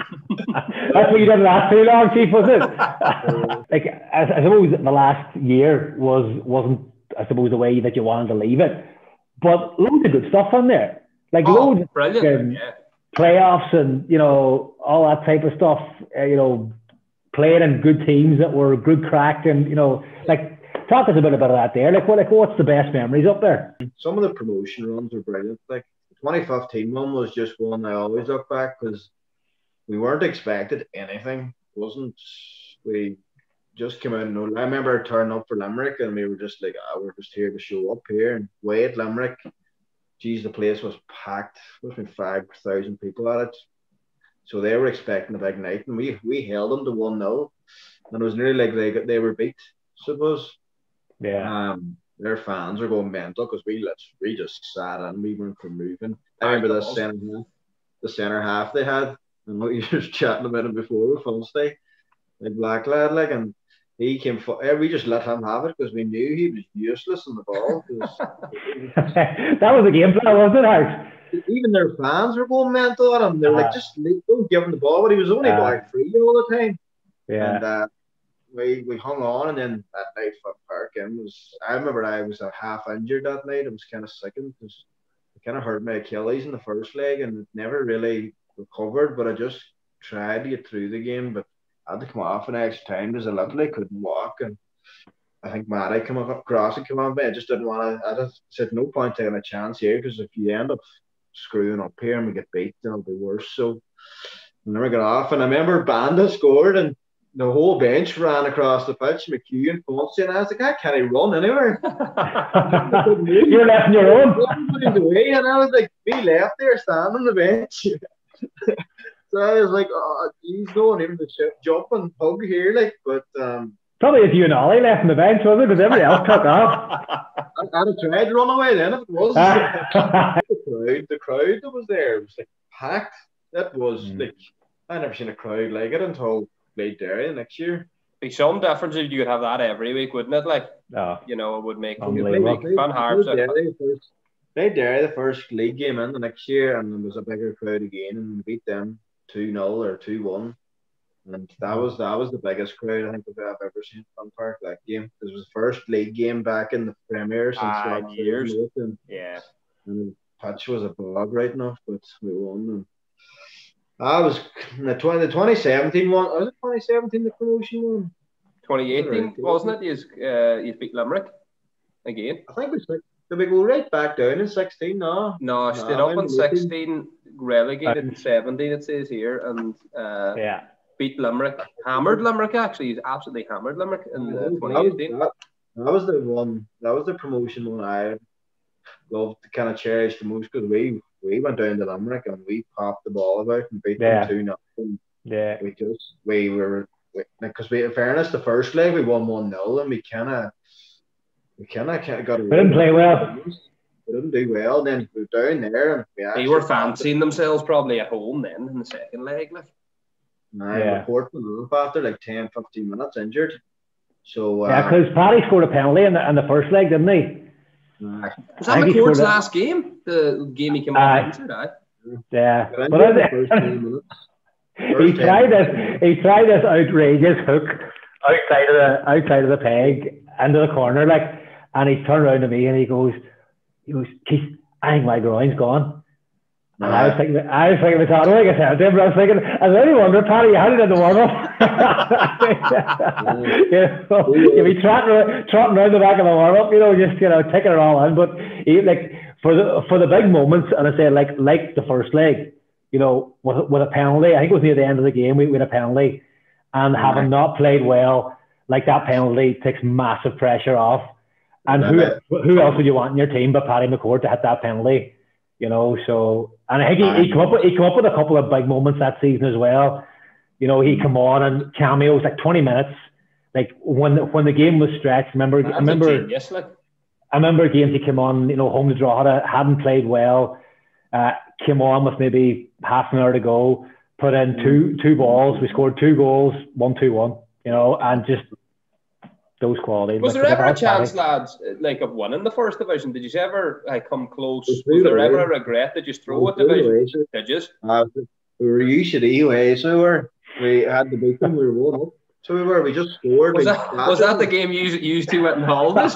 That's what you didn't last too long, Chief, was it? Like, I, I suppose the last year was, wasn't, I suppose, the way that you wanted to leave it. But loads of good stuff on there. Like, Oh, loads of brilliant. um, Yeah. playoffs and, you know, all that type of stuff, uh, you know, playing in good teams that were good crack and, you know, like, talk us a bit about that there. Like, what, like, what's the best memories up there? Some of the promotion runs were brilliant. Like the twenty fifteen one was just one I always look back because we weren't expected anything. Wasn't we just came out and I remember turning up for Limerick and we were just like, oh, we're just here to show up here and way at Limerick. Geez, the place was packed. There was five thousand people at it. So they were expecting a big night and we we held them to one nil. And it was nearly like they got, they were beat, I suppose. Yeah. Um, their fans are going mental because we let we just sat and we weren't moving. I remember the centre half, the centre half they had, and we were just chatting about him before with Fulstay, like black lad, like, and he came for. We just let him have it because we knew he was useless in the ball. That was a game plan, wasn't it, Art? Even their fans were going mental at him. They were uh, like, just don't give him the ball, but he was only uh, black free all the time. Yeah. And, uh, We we hung on, and then that night for Harkin was. I remember I was a half injured that night. I was kind of sickened because it kind of hurt my Achilles in the first leg, and it never really recovered. But I just tried to get through the game, but I had to come off an extra time because I literally couldn't walk. And I think Matty came across and came on me. I just didn't want to. I just said no point taking a chance here because if you end up screwing up here and we get beat, then it'll be worse. So I never got off, and I remember Banda scored and. The whole bench ran across the pitch, McHugh and Fonzie, and I was like, I can't even run anywhere. You're left on your own. Everybody's away, and I was like, me left there standing on the bench. So I was like, oh, geez, no one even to jump and hug here, like, but. Um, Probably it's you and Ollie left on the bench, was it? Because everybody else took off. I, I'd have tried to run away then if it was. the crowd, the crowd that was there was like packed. That was mm. like, I never seen a crowd like it until. Played Derry next year. Be some difference if you could have that every week, wouldn't it? Like, oh, you know, it would make Finn Harps. Played Derry the first league game in the next year, and there was a bigger crowd again, and we beat them two nil or two one, and that was that was the biggest crowd I think I've ever seen at Fun Park that game. It was the first league game back in the Premier since ah, years. And, yeah, and the pitch was a bog right enough, but we won. And, I was the twenty the twenty seventeen one. Was it twenty seventeen the promotion one? Twenty eighteen wasn't it? You uh, you beat Limerick again. I think we did we go right back down in sixteen? No, no, stayed no, up in sixteen, relegated in seventeen. It says here, and uh, yeah, beat Limerick, hammered Limerick actually. He's absolutely hammered Limerick in the twenty eighteen. That, that was the one. That was the promotion one I loved to kind of cherish the most because we we went down to Limerick and we popped the ball about and beat yeah. them two nothing. Yeah, we just we were because we, we in fairness the first leg we won one nil and we kind of we kind of kind of got. We didn't play well. We didn't do well. Then we were down there and we they were fancying themselves probably at home then in the second leg, like. Nah, yeah. Report went off after like ten, fifteen minutes injured. So uh, yeah, because Paddy scored a penalty in the, in the first leg, didn't he? Nah. Was that McCourt's last game? The game he came off uh, injured, aye? Yeah. But but the first ten he tried this. He tried this outrageous hook outside of the outside of the peg into the corner, like, and he turned around to me and he goes, he goes, Keith, I think my groin's gone. And I was thinking, I was thinking, I don't think I said it, but I was thinking, I really wonder, Paddy, how did it warm up? yeah, so, you'll be trotting, trotting around the back of the warm up, you know, just, you know, taking it all in. But he, like, for the for the big moments, and I say, like, like the first leg, you know, with, with a penalty, I think it was near the end of the game, we, we had a penalty, and mm-hmm. having not played well, like that penalty takes massive pressure off. And who who else would you want in your team but Paddy McCourt to hit that penalty? You know, so, and I think he, he come up with, he come up with a couple of big moments that season as well. You know, he come on and cameos like twenty minutes, like when the, when the game was stretched. Remember, I remember, genius, like. I remember games he came on, you know, home to draw, had, hadn't played well, uh, came on with maybe half an hour to go, put in two two balls, we scored two goals, one two one, you know, and just those qualities. Was like, there ever a chance, lads, like of winning the first division? Did you ever like come close? Was there ever a regret that you throw a division? Did you? Uh, we were usually away, so we're, we had to beat them. We were one up, so we were. We just scored. Was that, was that the game you used to went in holidays?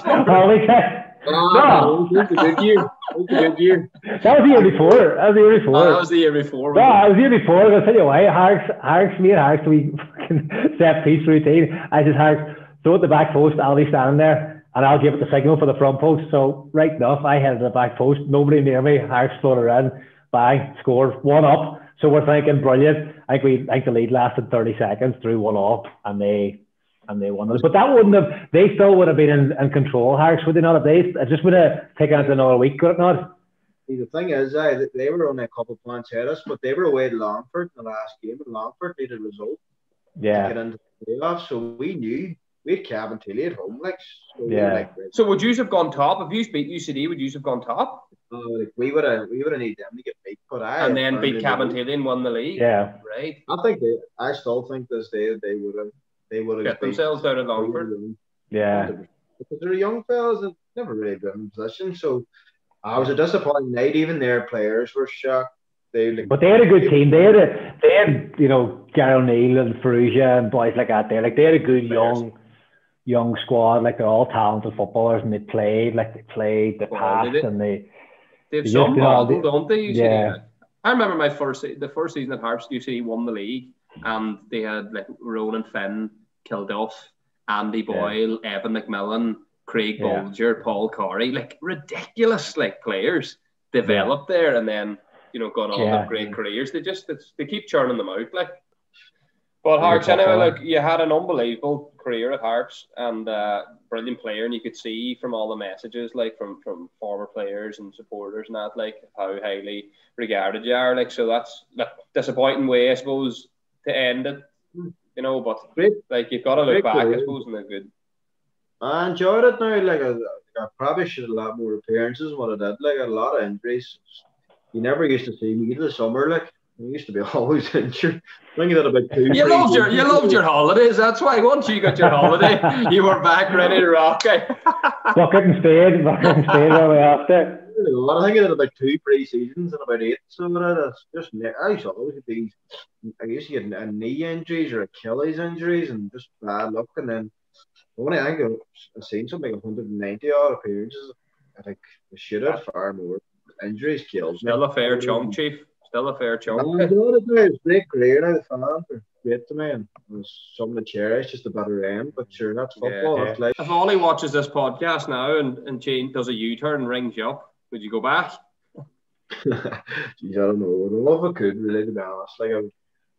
No, it was a good year. It was a good year. That was the year before. That was the year before. Oh, that was the year before. No, that was the year before. I'll tell you why. Harks, Harks, me and Harks, we fucking set piece routine. I just Harks. Throw at the back post, I'll be standing there and I'll give it the signal for the front post. So right enough, I headed to the back post, nobody near me, Harks floated around, bang, scored, one up. So we're thinking, brilliant. I think we I think the lead lasted thirty seconds, through one off, and they and they won it. But that wouldn't have, they still would have been in, in control, Harks, would they not have? They it just would have taken it another week, could it not? See, the thing is, uh, they were only a couple of points ahead of us, but they were away to Longford in the last game, and Longford needed a result yeah. to get into the playoffs, so we knew. We had Cabin Tilly at home, like. So yeah. Like, so would you have gone top if you beat U C D? Would you have gone top? Uh, like we would have, we would have needed them to get beat, but I and then beat Cabin Tilly and won the league. Yeah, right. I think they. I still think this day they would have. They would have get themselves down at Longford. Yeah, because they're young fellas that never really been in position. So I was a disappointing night. Even their players were shocked. They, like, but they had a good team. They had a, they had you know Gary O'Neill and Ferrugia and boys like that. There, like they had a good young. young squad, like they're all talented footballers, and they played, like they played, they passed, well, they and they they've some model, don't they? U C D? Yeah. I remember my first the first season at Harps, U C D won the league, and they had like Ronan Finn, Kilduff, Andy Boyle, yeah. Evan McMillan, Craig yeah. Bolger, Paul Corey, like ridiculous like players developed yeah. there, and then you know gone on yeah. to great careers. They just they keep churning them out, like. But Harps, anyway, like you had an unbelievable career at Harps and uh, brilliant player, and you could see from all the messages, like from, from former players and supporters and that, like how highly regarded you are. Like so, that's like disappointing way, I suppose, to end it. You know, but great, like you've got to look back, career. I suppose, and they're good. I enjoyed it now. Like I, I probably should have a lot more appearances than what I did. Like a lot of injuries. You never used to see me in the summer, like. I used to be always injured. I think you did about two. You loved your, you loved your holidays. That's why once you got your holiday, you were back ready to rock. Bucket and spade, bucket and spade all the way after. I think I did about two pre-seasons and about eight. So that's just I used to always get these. I used to get knee injuries or Achilles injuries and just bad luck. And then only I think I've seen something like one hundred ninety odd appearances. I think I should have far more. Injuries kills me. Still a fair chunk, Chief. Still a fair chunk. I enjoyed it. It's a great career now. The fans are great to me, and it was something to cherish, just a better end. But sure, that's football. Yeah, that's yeah. life. If Ollie watches this podcast now and and Jane does a U-turn and rings you up, would you go back? Jeez, I don't know. I don't know if I could really, to be honest. Like I,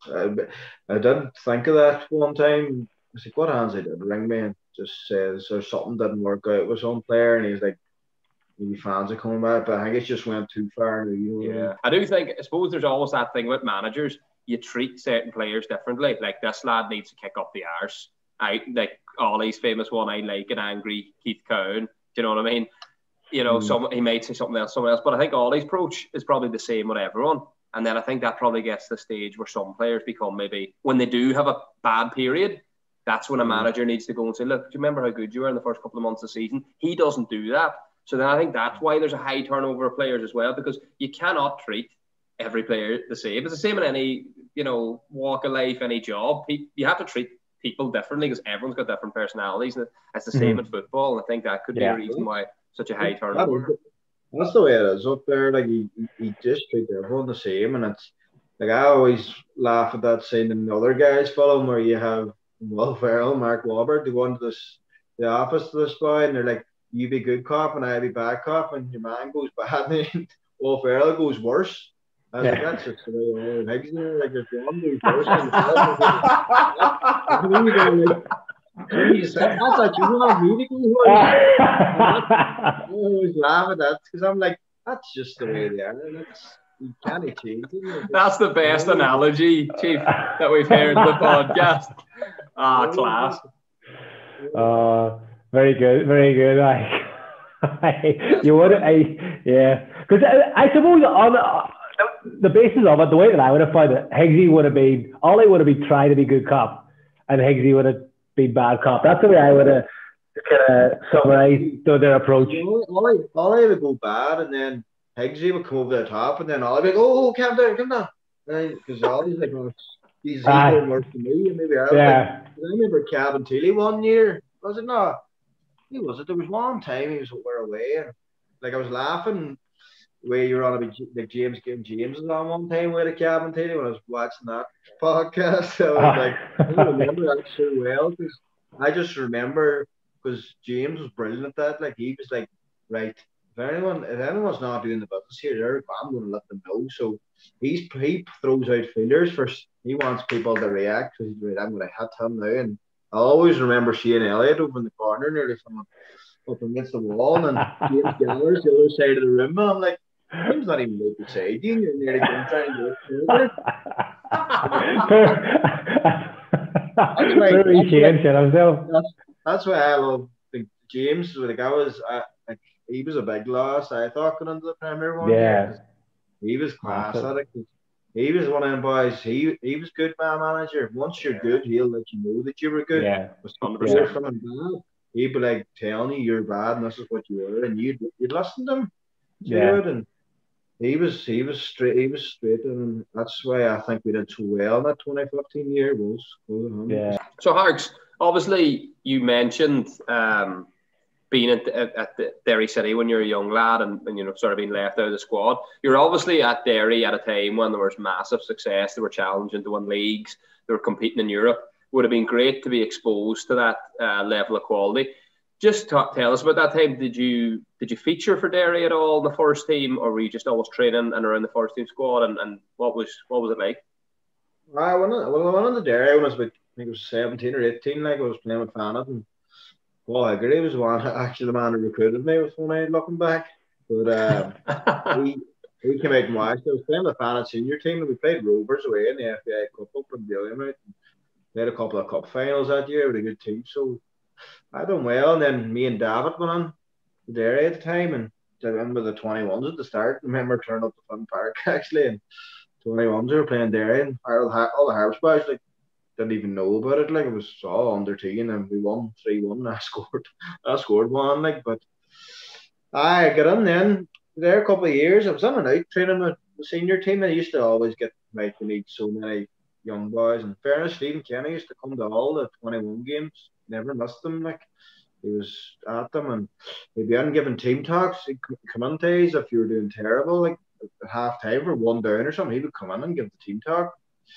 I, I did think of that one time. I was like, what hands I did ring me and just says or something didn't work out with some player, and he's like, maybe fans are coming back, but I think it just went too far. You know yeah, I, mean? I do think. I suppose there's always that thing with managers. You treat certain players differently. Like this lad needs to kick up the arse. I like Ollie's famous one. I like an angry Keith Cowan. Do you know what I mean? You know, mm. some he might say something else, someone else, but I think Ollie's approach is probably the same with everyone. And then I think that probably gets to the stage where some players become maybe when they do have a bad period. That's when a manager needs to go and say, look, do you remember how good you were in the first couple of months of the season? He doesn't do that. So then I think that's why there's a high turnover of players as well, because you cannot treat every player the same. It's the same in any, you know, walk of life, any job. You have to treat people differently because everyone's got different personalities. And it's the same mm-hmm. in football. And I think that could be yeah. a reason why such a high turnover. That's the way it is up there. Like, you, you just treat everyone the same. And it's like, I always laugh at that scene in the other guys' film where you have Will Ferrell, Mark Wahlberg, they go into this, the office to this boy, and they're like, you be good cop and I be bad cop, and your man goes bad, and Will Ferrell goes worse. I was yeah. like, that's just the way it is. Like, if one goes worse, and the that's like, you want me to go worse? I always laugh at that because I'm like, that's just the way they are. That's, you can't change it. That's the best analogy, Chief, that we've heard in the podcast. Ah, class. Uh, very good, very good. I, I you would, I, yeah, because I, I suppose on the, the basis of it, the way that I would have found it, Higgsy would have been, Ollie would have been trying to be good cop, and Higgsy would have been bad cop. That's the way I would have kind of summarized their approach. Ollie, Ollie would go bad, and then Higgsy would come over the top, and then Ollie would be like, oh, calm down, calm down. Because Ollie's like, oh, he's even worse than me, and maybe I was yeah. like, I remember Cabin Tilly one year, was it not? Who was it? There was one time he was we're away, and like I was laughing the way you were on about like James James was on one time with a Cabin Tilly when I was watching that podcast. So I was like, I don't remember that so well because I just remember because James was brilliant at that. Like he was like, right, if anyone if anyone's not doing the business here, I'm going to let them know. So he's he throws out fillers first. He wants people to react. So he's right, I'm going to hit him now. And I always remember seeing Elliot over in the corner nearly someone up against the wall, and James Gallagher's the other side of the room. And I'm like, James not even right beside you. You're nearly going trying to do it. That's why, that's, why, that's, that's why I love like, James. Like I was, I, like he was a big loss. I thought going into the Premier one. Yeah, he was class at it. He was one of them boys. He he was good man manager. Once you're good, he'll let you know that you were good. Yeah, one hundred percent from him bad. He'd be like telling you you're bad and this is what you were, and you'd you'd listen to him. Yeah, and he was he was straight. He was straight, and that's why I think we did so well in that twenty fifteen year. Was yeah. So Harks, obviously you mentioned um. being at, the, at the Derry City when you're a young lad and, and you know sort of being left out of the squad. You're obviously at Derry at a time when there was massive success. They were challenging to win leagues. They were competing in Europe. Would have been great to be exposed to that uh, level of quality. Just talk, tell us about that time. Did you did you feature for Derry at all in the first team, or were you just always training and around the first team squad? And, and what was what was it like? I went on, well, I went on the Derry when I was about, I think it was seventeen or eighteen. Like I was playing with Fanad and Paul Higgery was the one, actually the man who recruited me with one eye looking back. But um, he he came out and watched. I was playing with Fanad senior team and we played Rovers away in the F A I Cup up in Billiamount. We had a couple of cup finals that year with a good team. So I done well. And then me and David went on to Derry at the time and I remember the twenty-ones at the start. I remember turning up to Finn Park actually and twenty-ones we were playing Derry and all the Harps boys like didn't even know about it. Like it was all under teen and we won three one. I scored I scored one like but I got in then there a couple of years. I was in and out training with the senior team and I used to always get right to meet so many young boys. In fairness, Stephen Kenny used to come to all the twenty-one games, never missed them. Like he was at them and he'd be in giving team talks. He'd come in days if you were doing terrible, like at half time or one down or something, he would come in and give the team talk.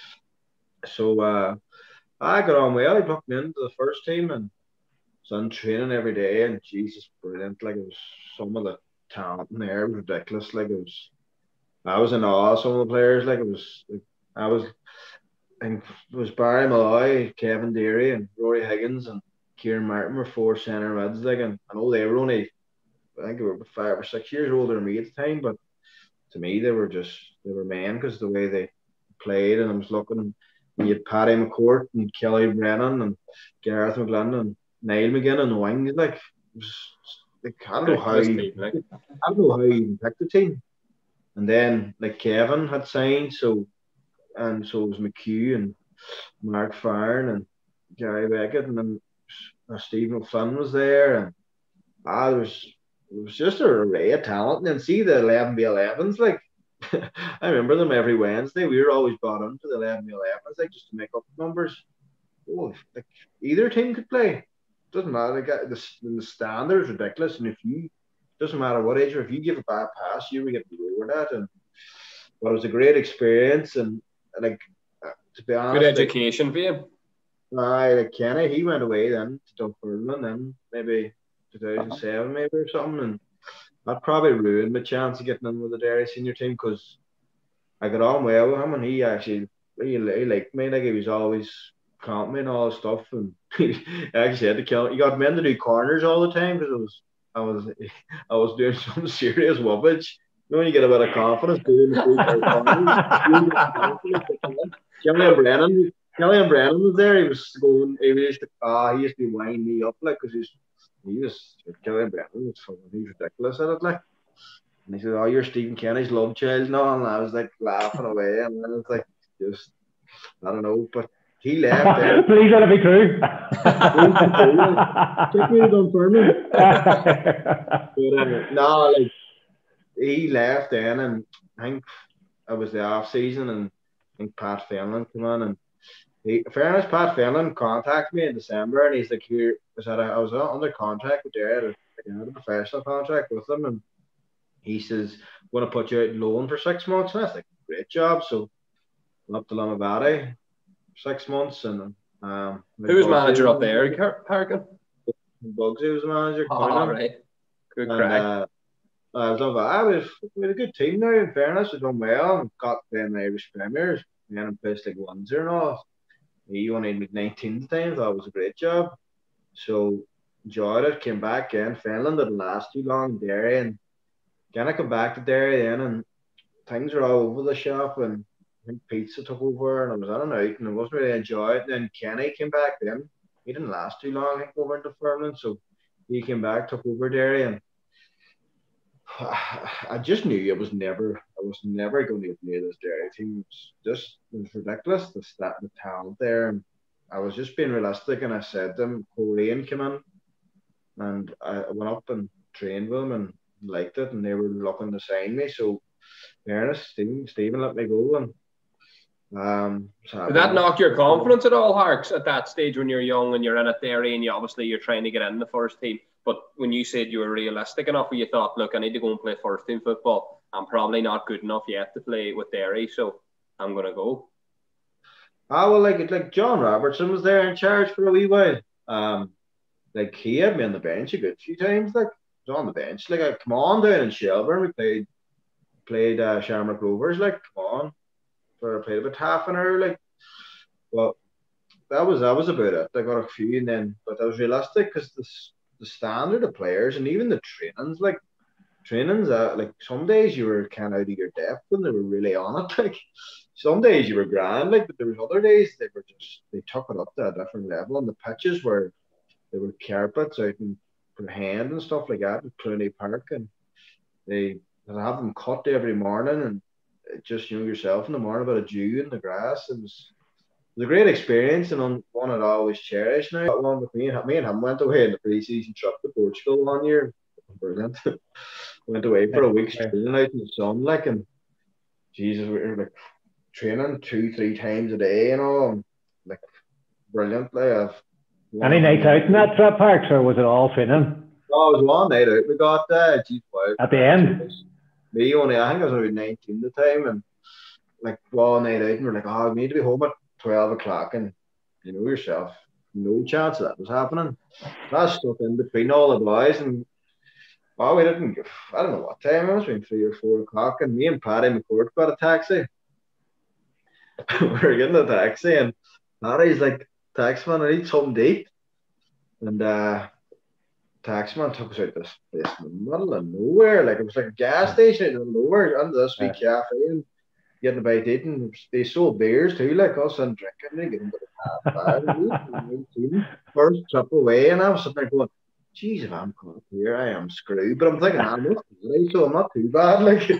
So uh I got on well. He booked me into the first team and was in training every day. And Jesus, brilliant! Like it was some of the talent in there was ridiculous. Like it was, I was in awe of some of the players. Like it was, like, I was I think it was Barry Malloy, Kevin Deary, and Rory Higgins and Kieran Martin were four centre mids. Like, and I know they were only, I think they were five or six years older than me at the time, but to me they were just they were men because the way they played. And I was looking, and you had Paddy McCourt and Kelly Brennan and Gareth McGlynn and Niall McGinn and the wing. Like, it was, like I don't know how you, like. I don't know how you even picked the team. And then like Kevin had signed, so. And so it was McHugh and Mark Farn and Gary Beckett, and then uh, Stephen O'Flynn was there, and ah, there was it was just a array of talent. And then see the eleven v elevens, like I remember them every Wednesday. We were always brought into the eleven v elevens, like just to make up numbers. Oh, like either team could play. Doesn't matter. Like, the the standard is ridiculous, and if you doesn't matter what age, or if you give a bad pass, you would get lowered at. And but it was a great experience, and. Like, uh, to be honest, good education like, for you. Aye, like Kenny, he went away then to Dunfermline, then maybe two thousand seven, maybe or something, and that probably ruined my chance of getting in with the Derry senior team because I got on well with him, and he actually he, he liked me. Like, he was always complimenting me and all this stuff, and he actually had to kill. He got men to do corners all the time because I was I was I was doing some serious whoopage. You know, when you get a bit of confidence doing the Kelly and Brennan, Kelly and Brennan was there. He was going. He used to, ah, he used to wind me up like because he's he was Kelly and Brennan was fucking, he was ridiculous at it like. And he said, "Oh, you're Stephen Kenny's love child and all," and I was like laughing away, and then it's like just I don't know, but he left there. Please let it be true. Take me to Dunfermline. But uh, no, like. He left then, and I think it was the off season, and I think Pat Fenlon came on, and he, fairness, Pat Fenlon contacted me in December, and he's like, "Here," I said, I was under contract with Derry, I had a professional contract with them, and he says, "I'm going to put you out on loan for six months," and I was like, "Great job." So I'm up to Limavady six months, and um, who was manager up there? Harkin. Bugsy was the manager. Oh, all right, good and, crack. Uh, I was over. I was we had a good team now. In fairness, we done well and got playing the Irish Premiers. And then in place like Windsor and all. He only made nineteen times. That was a great job. So enjoyed it. Came back in. Finland didn't last too long. Derry, and again I come back to Derry then, and things were all over the shop. And I think pizza took over, and I was on and out, and I wasn't really enjoying it. And then Kenny came back. Then he didn't last too long. I think over into Finland, so he came back, took over Derry, and. I just knew I was never, I was never going to get near this Derry team. It was just, it was ridiculous, the stat, the talent there. And I was just being realistic, and I said to them, Coleraine came in, and I went up and trained with them and liked it, and they were looking to sign me. So, fairness, Stephen, Stephen let me go, and um. Did that knock your confidence at all, Harks, at that stage when you're young and you're in at Derry and you obviously you're trying to get in the first team? But when you said you were realistic enough, where you thought, look, I need to go and play first team football, I'm probably not good enough yet to play with Derry, so I'm gonna go. Ah, well, like like John Robertson was there in charge for a wee while. Um, like he had me on the bench a good few times. Like I was on the bench. Like I come on down in Shelburne, we played played uh, Shamrock Rovers. Like come on, for played about half an hour. Like, well, that was that was about it. I got a few, and then but I was realistic because this. The standard of players and even the trainings, like trainings, uh, like some days you were kind of out of your depth and they were really on it. Like some days you were grand, like, but there was other days they were just they took it up to a different level. And the pitches were they were carpets out in hand and stuff like that at Clooney Park, and they would have them cut every morning, and it just you know yourself in the morning about a dew in the grass. It was. It was a great experience and one I'd always cherish now. That one with me and me and him went away in the pre-season trip to Portugal one year. Brilliant. Went away for a week training out in the sun, like, and Jesus, we were like training two, three times a day, you know, and like brilliant. Like, I've any nights out in that trip, Parks, or was it all training? No, it was one night out. We got uh, G five. At the end? Me only, I think I was only nineteen at the time, and like one night out, and we're like, oh, we need to be home at twelve o'clock, and you know yourself, no chance of that was happening. I was stuck in between all the boys, and oh, we didn't give, I don't know what time it was, between three or four o'clock, and me and Paddy McCourt got a taxi. we're getting a taxi, and Paddy's like, taxman, I need something to eat. And uh, taxman took us out this place in the middle of nowhere. Like, it was like a gas station in nowhere, under this wee Yeah. cafe, and getting a bite to eat. And they sold beers too, like us, and drinking, and getting to the bar. First trip away, and I was sitting there going, jeez, if I'm caught here, I am screwed. But I'm thinking, I'm not really, so I'm not too bad. Like,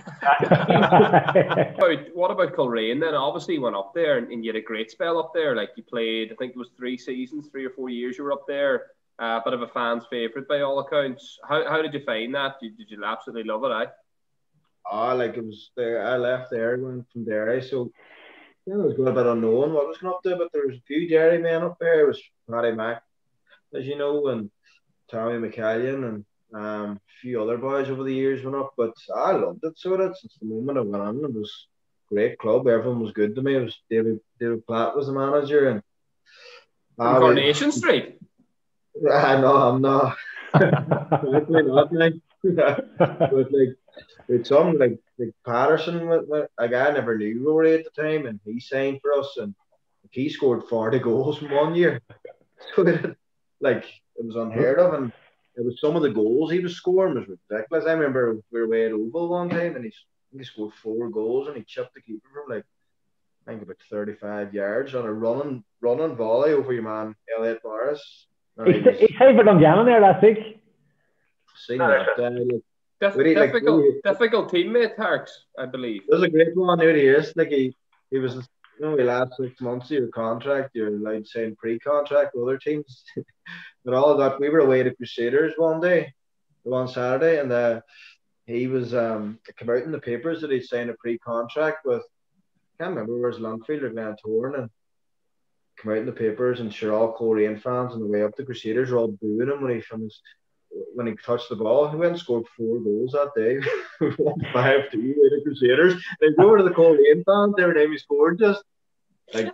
About- what about Coleraine then? Obviously, you went up there and, and you had a great spell up there. Like, you played, I think it was three seasons, three or four years you were up there. A uh, bit of a fan's favourite by all accounts. How how did you find that? Did, did you absolutely love it, eh? ah, like it was there. I left there going from Derry, so yeah, it was going a bit unknown what was going up there. But there was a few Derry men up there. It was Paddy Mac, as you know, and Tommy McCallion, and um, a few other boys over the years went up. But I loved it so that since the moment I went on, it was a great club. Everyone was good to me. It was David David Platt was the manager, and From Coronation Street. I know I'm not. Definitely not, like. But like, with some like like Patterson, with, with, a guy I never knew Rory at the time, and he signed for us, and he scored forty goals in one year. So it, like, it was unheard of, and it was some of the goals he was scoring was ridiculous. I remember we were away at Oval one time, and he, he scored four goals, and he chipped the keeper from like I think about thirty-five yards on a running running volley over your man Elliot Morris. He saved it on Gannon there last week. Seen that. Uh, Dif- Really, like, difficult, really- difficult teammate, Harks, I believe. It was a great one. There he is. Like he, he was. You know, the last six months of your contract, you're allowed to sign pre-contract with other teams. But all that, we were away to Crusaders one day, one Saturday, and uh, he was um it came out in the papers that he signed a pre-contract with. I can't remember where it was Longfield or Glentoran, and came out in the papers, and sure, all Coleraine fans on the way up the Crusaders were all booing him when he finished. When he touched the ball, he went and scored four goals that day. We won five two with the Crusaders. They go over to the Coleraine fans every time he scored. Just like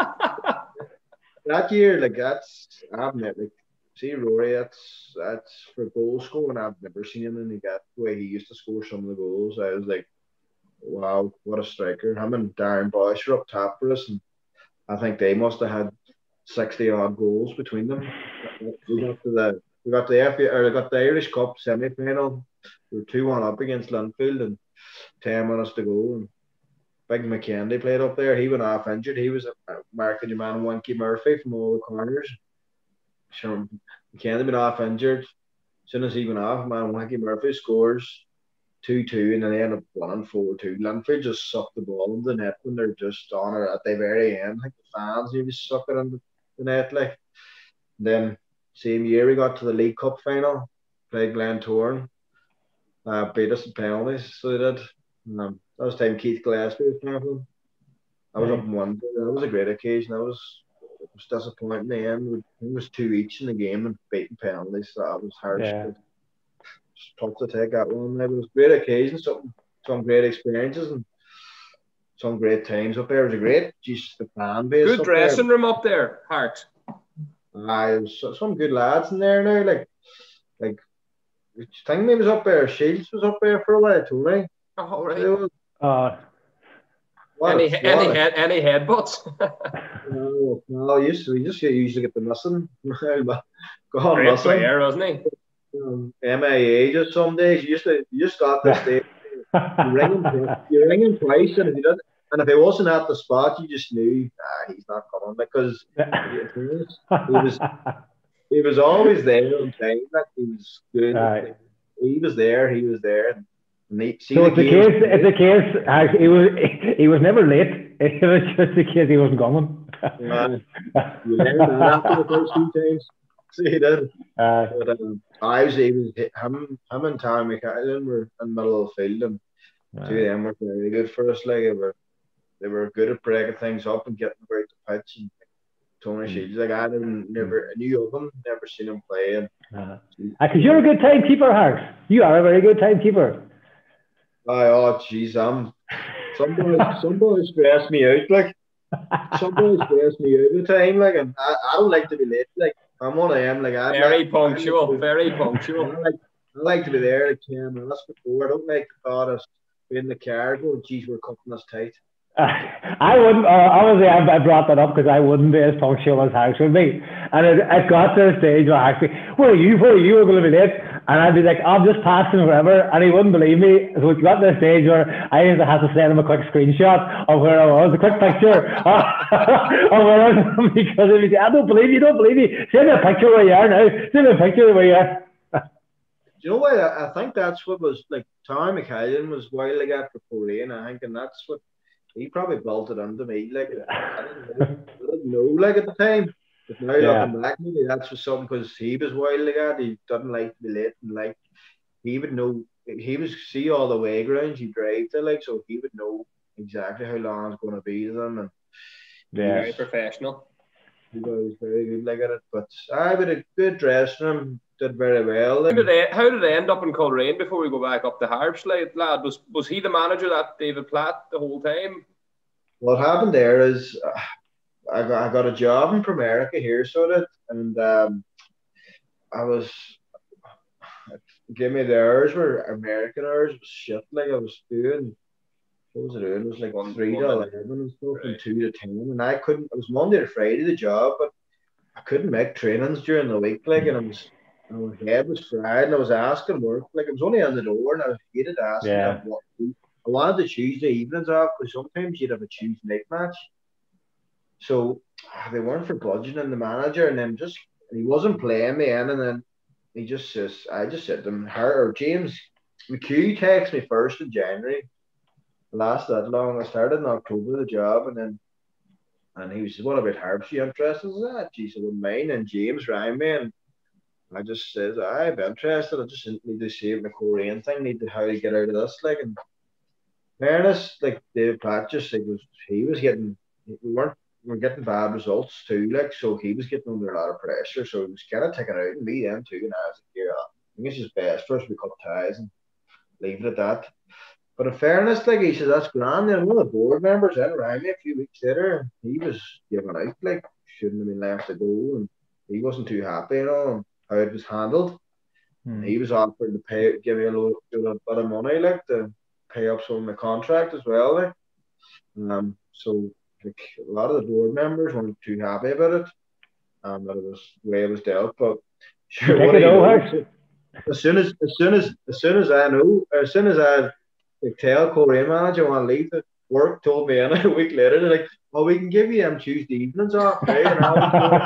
that year, like that's I've never like see Rory. That's that's for goal scoring. I've never seen him in the get the way he used to score some of the goals. I was like, wow, what a striker! Him and Darren Bosch were up top for us, and I think they must have had sixty odd goals between them. We got to the We got the F A, or we got the Irish Cup semi-final. We were two one up against Linfield and ten minutes to go. And Big McKendy played up there. He went off injured. He was marking your man Winky Murphy from all the corners. So McKendy went off injured. As soon as he went off, man, Winky Murphy scores two two, and then they end up winning four two. Linfield just sucked the ball into the net when they're just on it at the very end. Like the fans, you just suck it into the net. Like, and then same year we got to the League Cup final, played Glentoran, uh, beat us in penalties, so they did. Um, that was the time Keith Gillespie was playing for them. I was up in one. That was a great occasion. That was it was disappointing in the end. It was two each in the game and beating penalties. So that was hard. Yeah. Just tough to take that one. It was a great occasion, some some great experiences and some great times up there. It was a great, just the fan base. Good up dressing there. room up there, Harks. Aye, there was so- some good lads in there now. Like, like, which thing was up there? Shields was up there for a while, Tony. Oh, right. It was- Uh, what Any, a- what any, a- head, any headbutts? No, no, I used to, we just usually get the missing. But go on, Great missing. player, wasn't he? Um, M I A just some days. You used to, you just got this day. You ring him, twice- you ring him twice, and if he doesn't, and if he wasn't at the spot, you just knew ah, he's not coming because he was, he was always there on time. Like he was good. Aye. He was there. He was there. And he, see So the it's the games- case. It's the case. uh, He was. He was never late. It was just the case he wasn't coming. Man, you learned that after the first few times. See, he did. Uh, But um, I was, he was him, him and Tommy McCallan were in the middle of the field, and two of them were very good for us. Like they were, they were good at breaking things up and getting about the pitch. And Tony Shields, like I didn't never I knew of him, never seen him play. And uh, because you're a good timekeeper, Harks. You are a very good timekeeper. I, oh, jeez, I'm. Some boys, some boys stress me out. Like some boys stress me out the time. Like, and I, I don't like to be late. Like I'm one of them. Like I Very like, punctual, I very like, punctual. I like, I like to be there like ten minutes before. I don't like the thought of being in the car going, geez, we're cutting this tight. Uh, I wouldn't, uh, obviously I, I brought that up because I wouldn't be as punctual as Harks would be. And it, it got to a stage where Harks would be, where are you, where are you, we're going to be late. And I'd be like, I'm just passing wherever. And he wouldn't believe me. So it got to a stage where I used to have to send him a quick screenshot of where I was, a quick picture of where I was, because he'd be like, I don't believe you, don't believe me. Send me a picture where you are now. Send me a picture where you are. Do you know what? I, I think that's what was like. Tommy McCallan was wild like that for Coleraine, I think, and that's what he probably built it into me. Like I didn't, know, I didn't know like at the time, but now Yeah. looking back, maybe that's just something because he was wild like that. He doesn't like to be late, and like he would know. He was see all the way grounds he drive to, like so he would know exactly how long it's going to be to them, and Yeah. Very professional. he was very good like at it. But I had a good dressing room. Did very well. How did they how did they end up in Coleraine before we go back up the Harps, like, lad? Was was he the manager, that David Platt, the whole time? What happened there is uh, I got I got a job in America here, sort of, and um, I was give me the hours were American hours was shit. Like I was doing, what was it doing? It was like One- three one to minute. eleven and stuff, and Right. two to ten, and I couldn't. It was Monday to Friday the job, but I couldn't make trainings during the week. Like, and I was. My head was fried, and I was asking work. Like, it was only on the door, and I hated asking Yeah. them what to do. I wanted the Tuesday evenings off because sometimes you'd have a Tuesday night match. So ah, they weren't for budgeting, and the manager, and then just and he wasn't playing me in, and then he just says, I just said to him, her or James McHugh texted me first in January. It lasted that long. I started in October the job, and then and he was, what about Harps? You interested in that? Geez, I wouldn't mind. And James rang me, and I just says, I'm interested. I just need to see my Korean thing, need to how to get out of this. Like, and fairness, like Dave Platt just like was he was getting we weren't we were getting bad results too, like so he was getting under a lot of pressure, so he was kind of taking it out and me then too, and I was like, yeah, I think it's just best for us we cut ties and leave it at that. But in fairness, like he says, that's grand. Then one of the board members then rang me a few weeks later, he was giving out, like shouldn't have been left to go, and he wasn't too happy, you know, on how it was handled. Hmm. He was offered to pay, give me a little, a little bit of money, like to pay up some of my contract as well, like. Um, so like a lot of the board members weren't too happy about it, um, that it was the way it was dealt. But sure, Take what do it you over. know? As soon as, as soon as, as soon as I know, as soon as I like, tell Coleraine manager I want to leave, the work told me in a week later, they're like, "Oh, we can give you them Tuesday evenings off, right?" And I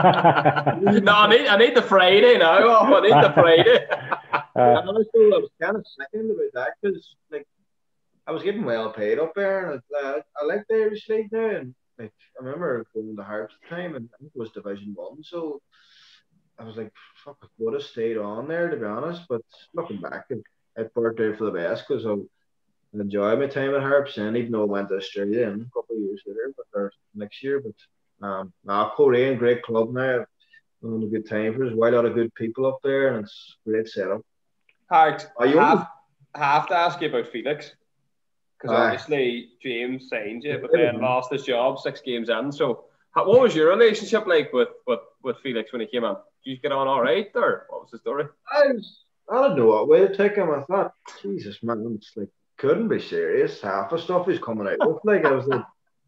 was No, I need I need the Friday now. Oh, I need the Friday. Uh, honestly, I was kind of sickened about that because, like, I was getting well paid up there, and uh, I like the Irish League now. And like, I remember going to Harps at the time, and I think it was Division One, so I was like, "Fuck, I would have stayed on there to be honest." But looking back, it, it worked out for the best because I enjoyed my time at Harps, and even though I went to Australia in a couple of years later, but or next year, but um, now Coleraine, great club now. Having a good time for us. Quite a lot of good people up there, and it's a great setup. Hart, Are you have, have to ask you about Felix. Because Aye. obviously James signed you, but then lost his job six games in. So how, what was your relationship like with, with, with Felix when he came in? Did you get on all right, or what was the story? I was, I don't know what way to take him. I thought, Jesus, man, it's like, couldn't be serious. Half the stuff he's coming out with. Like, I was like,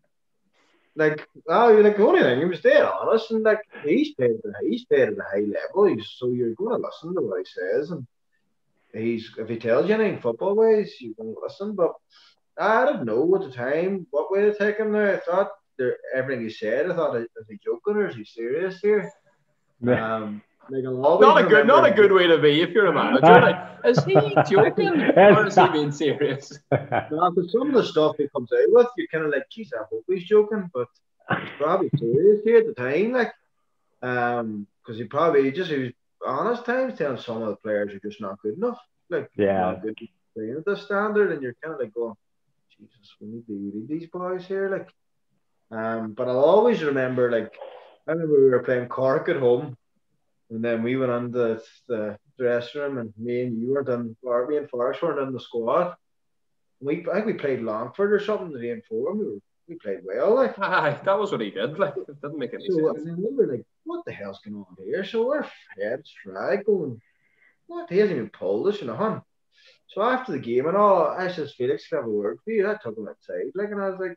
like, oh, you're like, the only thing, he was dead honest, and like, he's paid, he's paid at a high level, he's, so you're going to listen to what he says, and he's, if he tells you anything football ways, you're going to listen, but I didn't know at the time what way to take him there. I thought, there, everything he said, I thought, is he joking or is he serious here? Um, like I'll Not a good, remember- not a good way to be if you're a manager. Like, is he joking or is he being serious? No, because some of the stuff he comes out with, you're kind of like, geez, I hope he's joking, but he's probably serious here at the time, like, um, because he probably he just he was honest times telling some of the players are just not good enough, like, Yeah. not good enough playing at this standard, and you're kind of like going, Jesus, we need to read these boys here, like, um, but I'll always remember, like, I remember we were playing Cork at home. And then we went on the, the dressing room, and me and you were done. Me and Forrest weren't in the squad. We I think we played Longford or something the day before. We were, we played well, like. Aye, that was what he did. Like, it didn't make any So sense. and then we were like, "What the hell's going on here?" So our heads fried, going, "What? He hasn't even pulled us, you know, huh?" So after the game and all, I says, "Felix, can I have a word for you?" I took him outside, like, and I was like,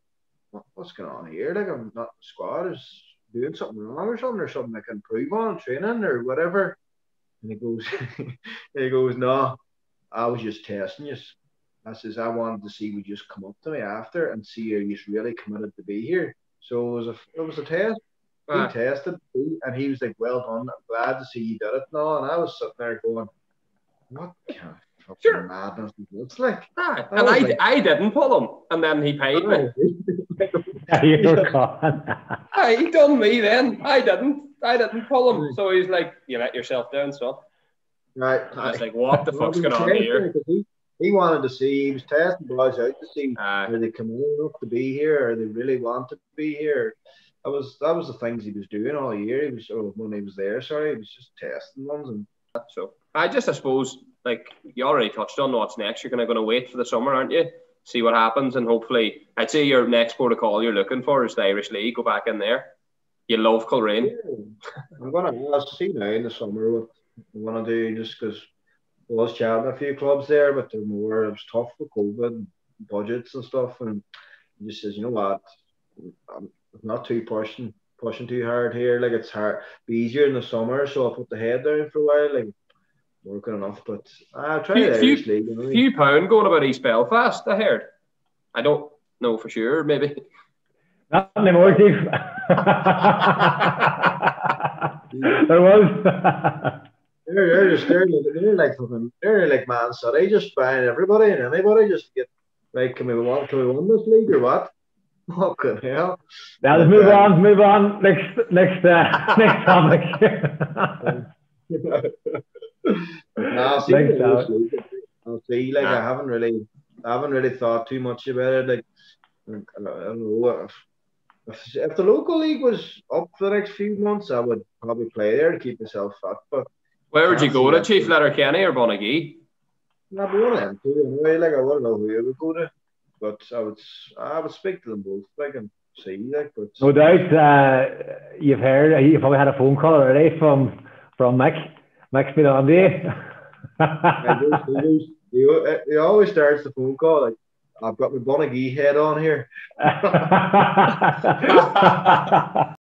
what, what's going on here? Like, I'm not the squad. Is doing something wrong or something, or something I can improve on training or whatever. And he goes, he goes, no, I was just testing you. I says, I wanted to see would you just come up to me after and see are you really committed to be here. So it was a, it was a test. He ah. tested, and he was like, well done. I'm glad to see you did it now. And I was sitting there going, what kind of fucking sure. madness is this? Like, ah, and I, like, I didn't pull him, and then he paid me. You're gone. Ah, he done me then. I didn't. I didn't pull him. So he's like, you let yourself down, son. Right. I was like, what the fuck's going on here? He, he wanted to see, he was testing boys out to see uh, are they coming enough to be here, or they really want to be here. That was that was the things he was doing all year. He was oh, when he was there. Sorry, he was just testing ones. And so I just I suppose like you already touched on what's next. You're gonna gonna wait for the summer, aren't you? See what happens, and hopefully, I'd say your next port of call you're looking for is the Irish League. Go back in there. You love Coleraine. Yeah. I'm gonna I'll see now in the summer what I'm gonna do, just because I was chatting to a few clubs there, but they're more. It was tough with COVID and budgets and stuff, and he just says, you know what, I'm not too pushing pushing too hard here. Like it's hard, be easier in the summer, so I'll put the head down for a while. Like working enough, but I'll try the Irish League. A few, few pound going about East Belfast. I heard. I don't know for sure. Maybe. Not anymore, Chief. There was. They're, they're just they're, they're like fucking they're like Man City, just buying everybody and anybody just to get like, can we want can we win this league or what? Fucking hell. Now let's move on, move on. Next next uh, next topic. No, I'll see, I'll see. Like I haven't really I haven't really thought too much about it. Like I don't know if, if, if the local league was up for the next few months, I would probably play there to keep myself fit. But where would you go to, Chief? Letterkenny or Bonagee? No, but one of them two anyway. Like I wouldn't know who I would go to, but I would I would speak to them both. Like and see, like. But no doubt, uh, you've heard. You probably had a phone call already from from Mick. Mick's been on there. he, he, he always starts the phone call like, I've got my Bonagee head on here.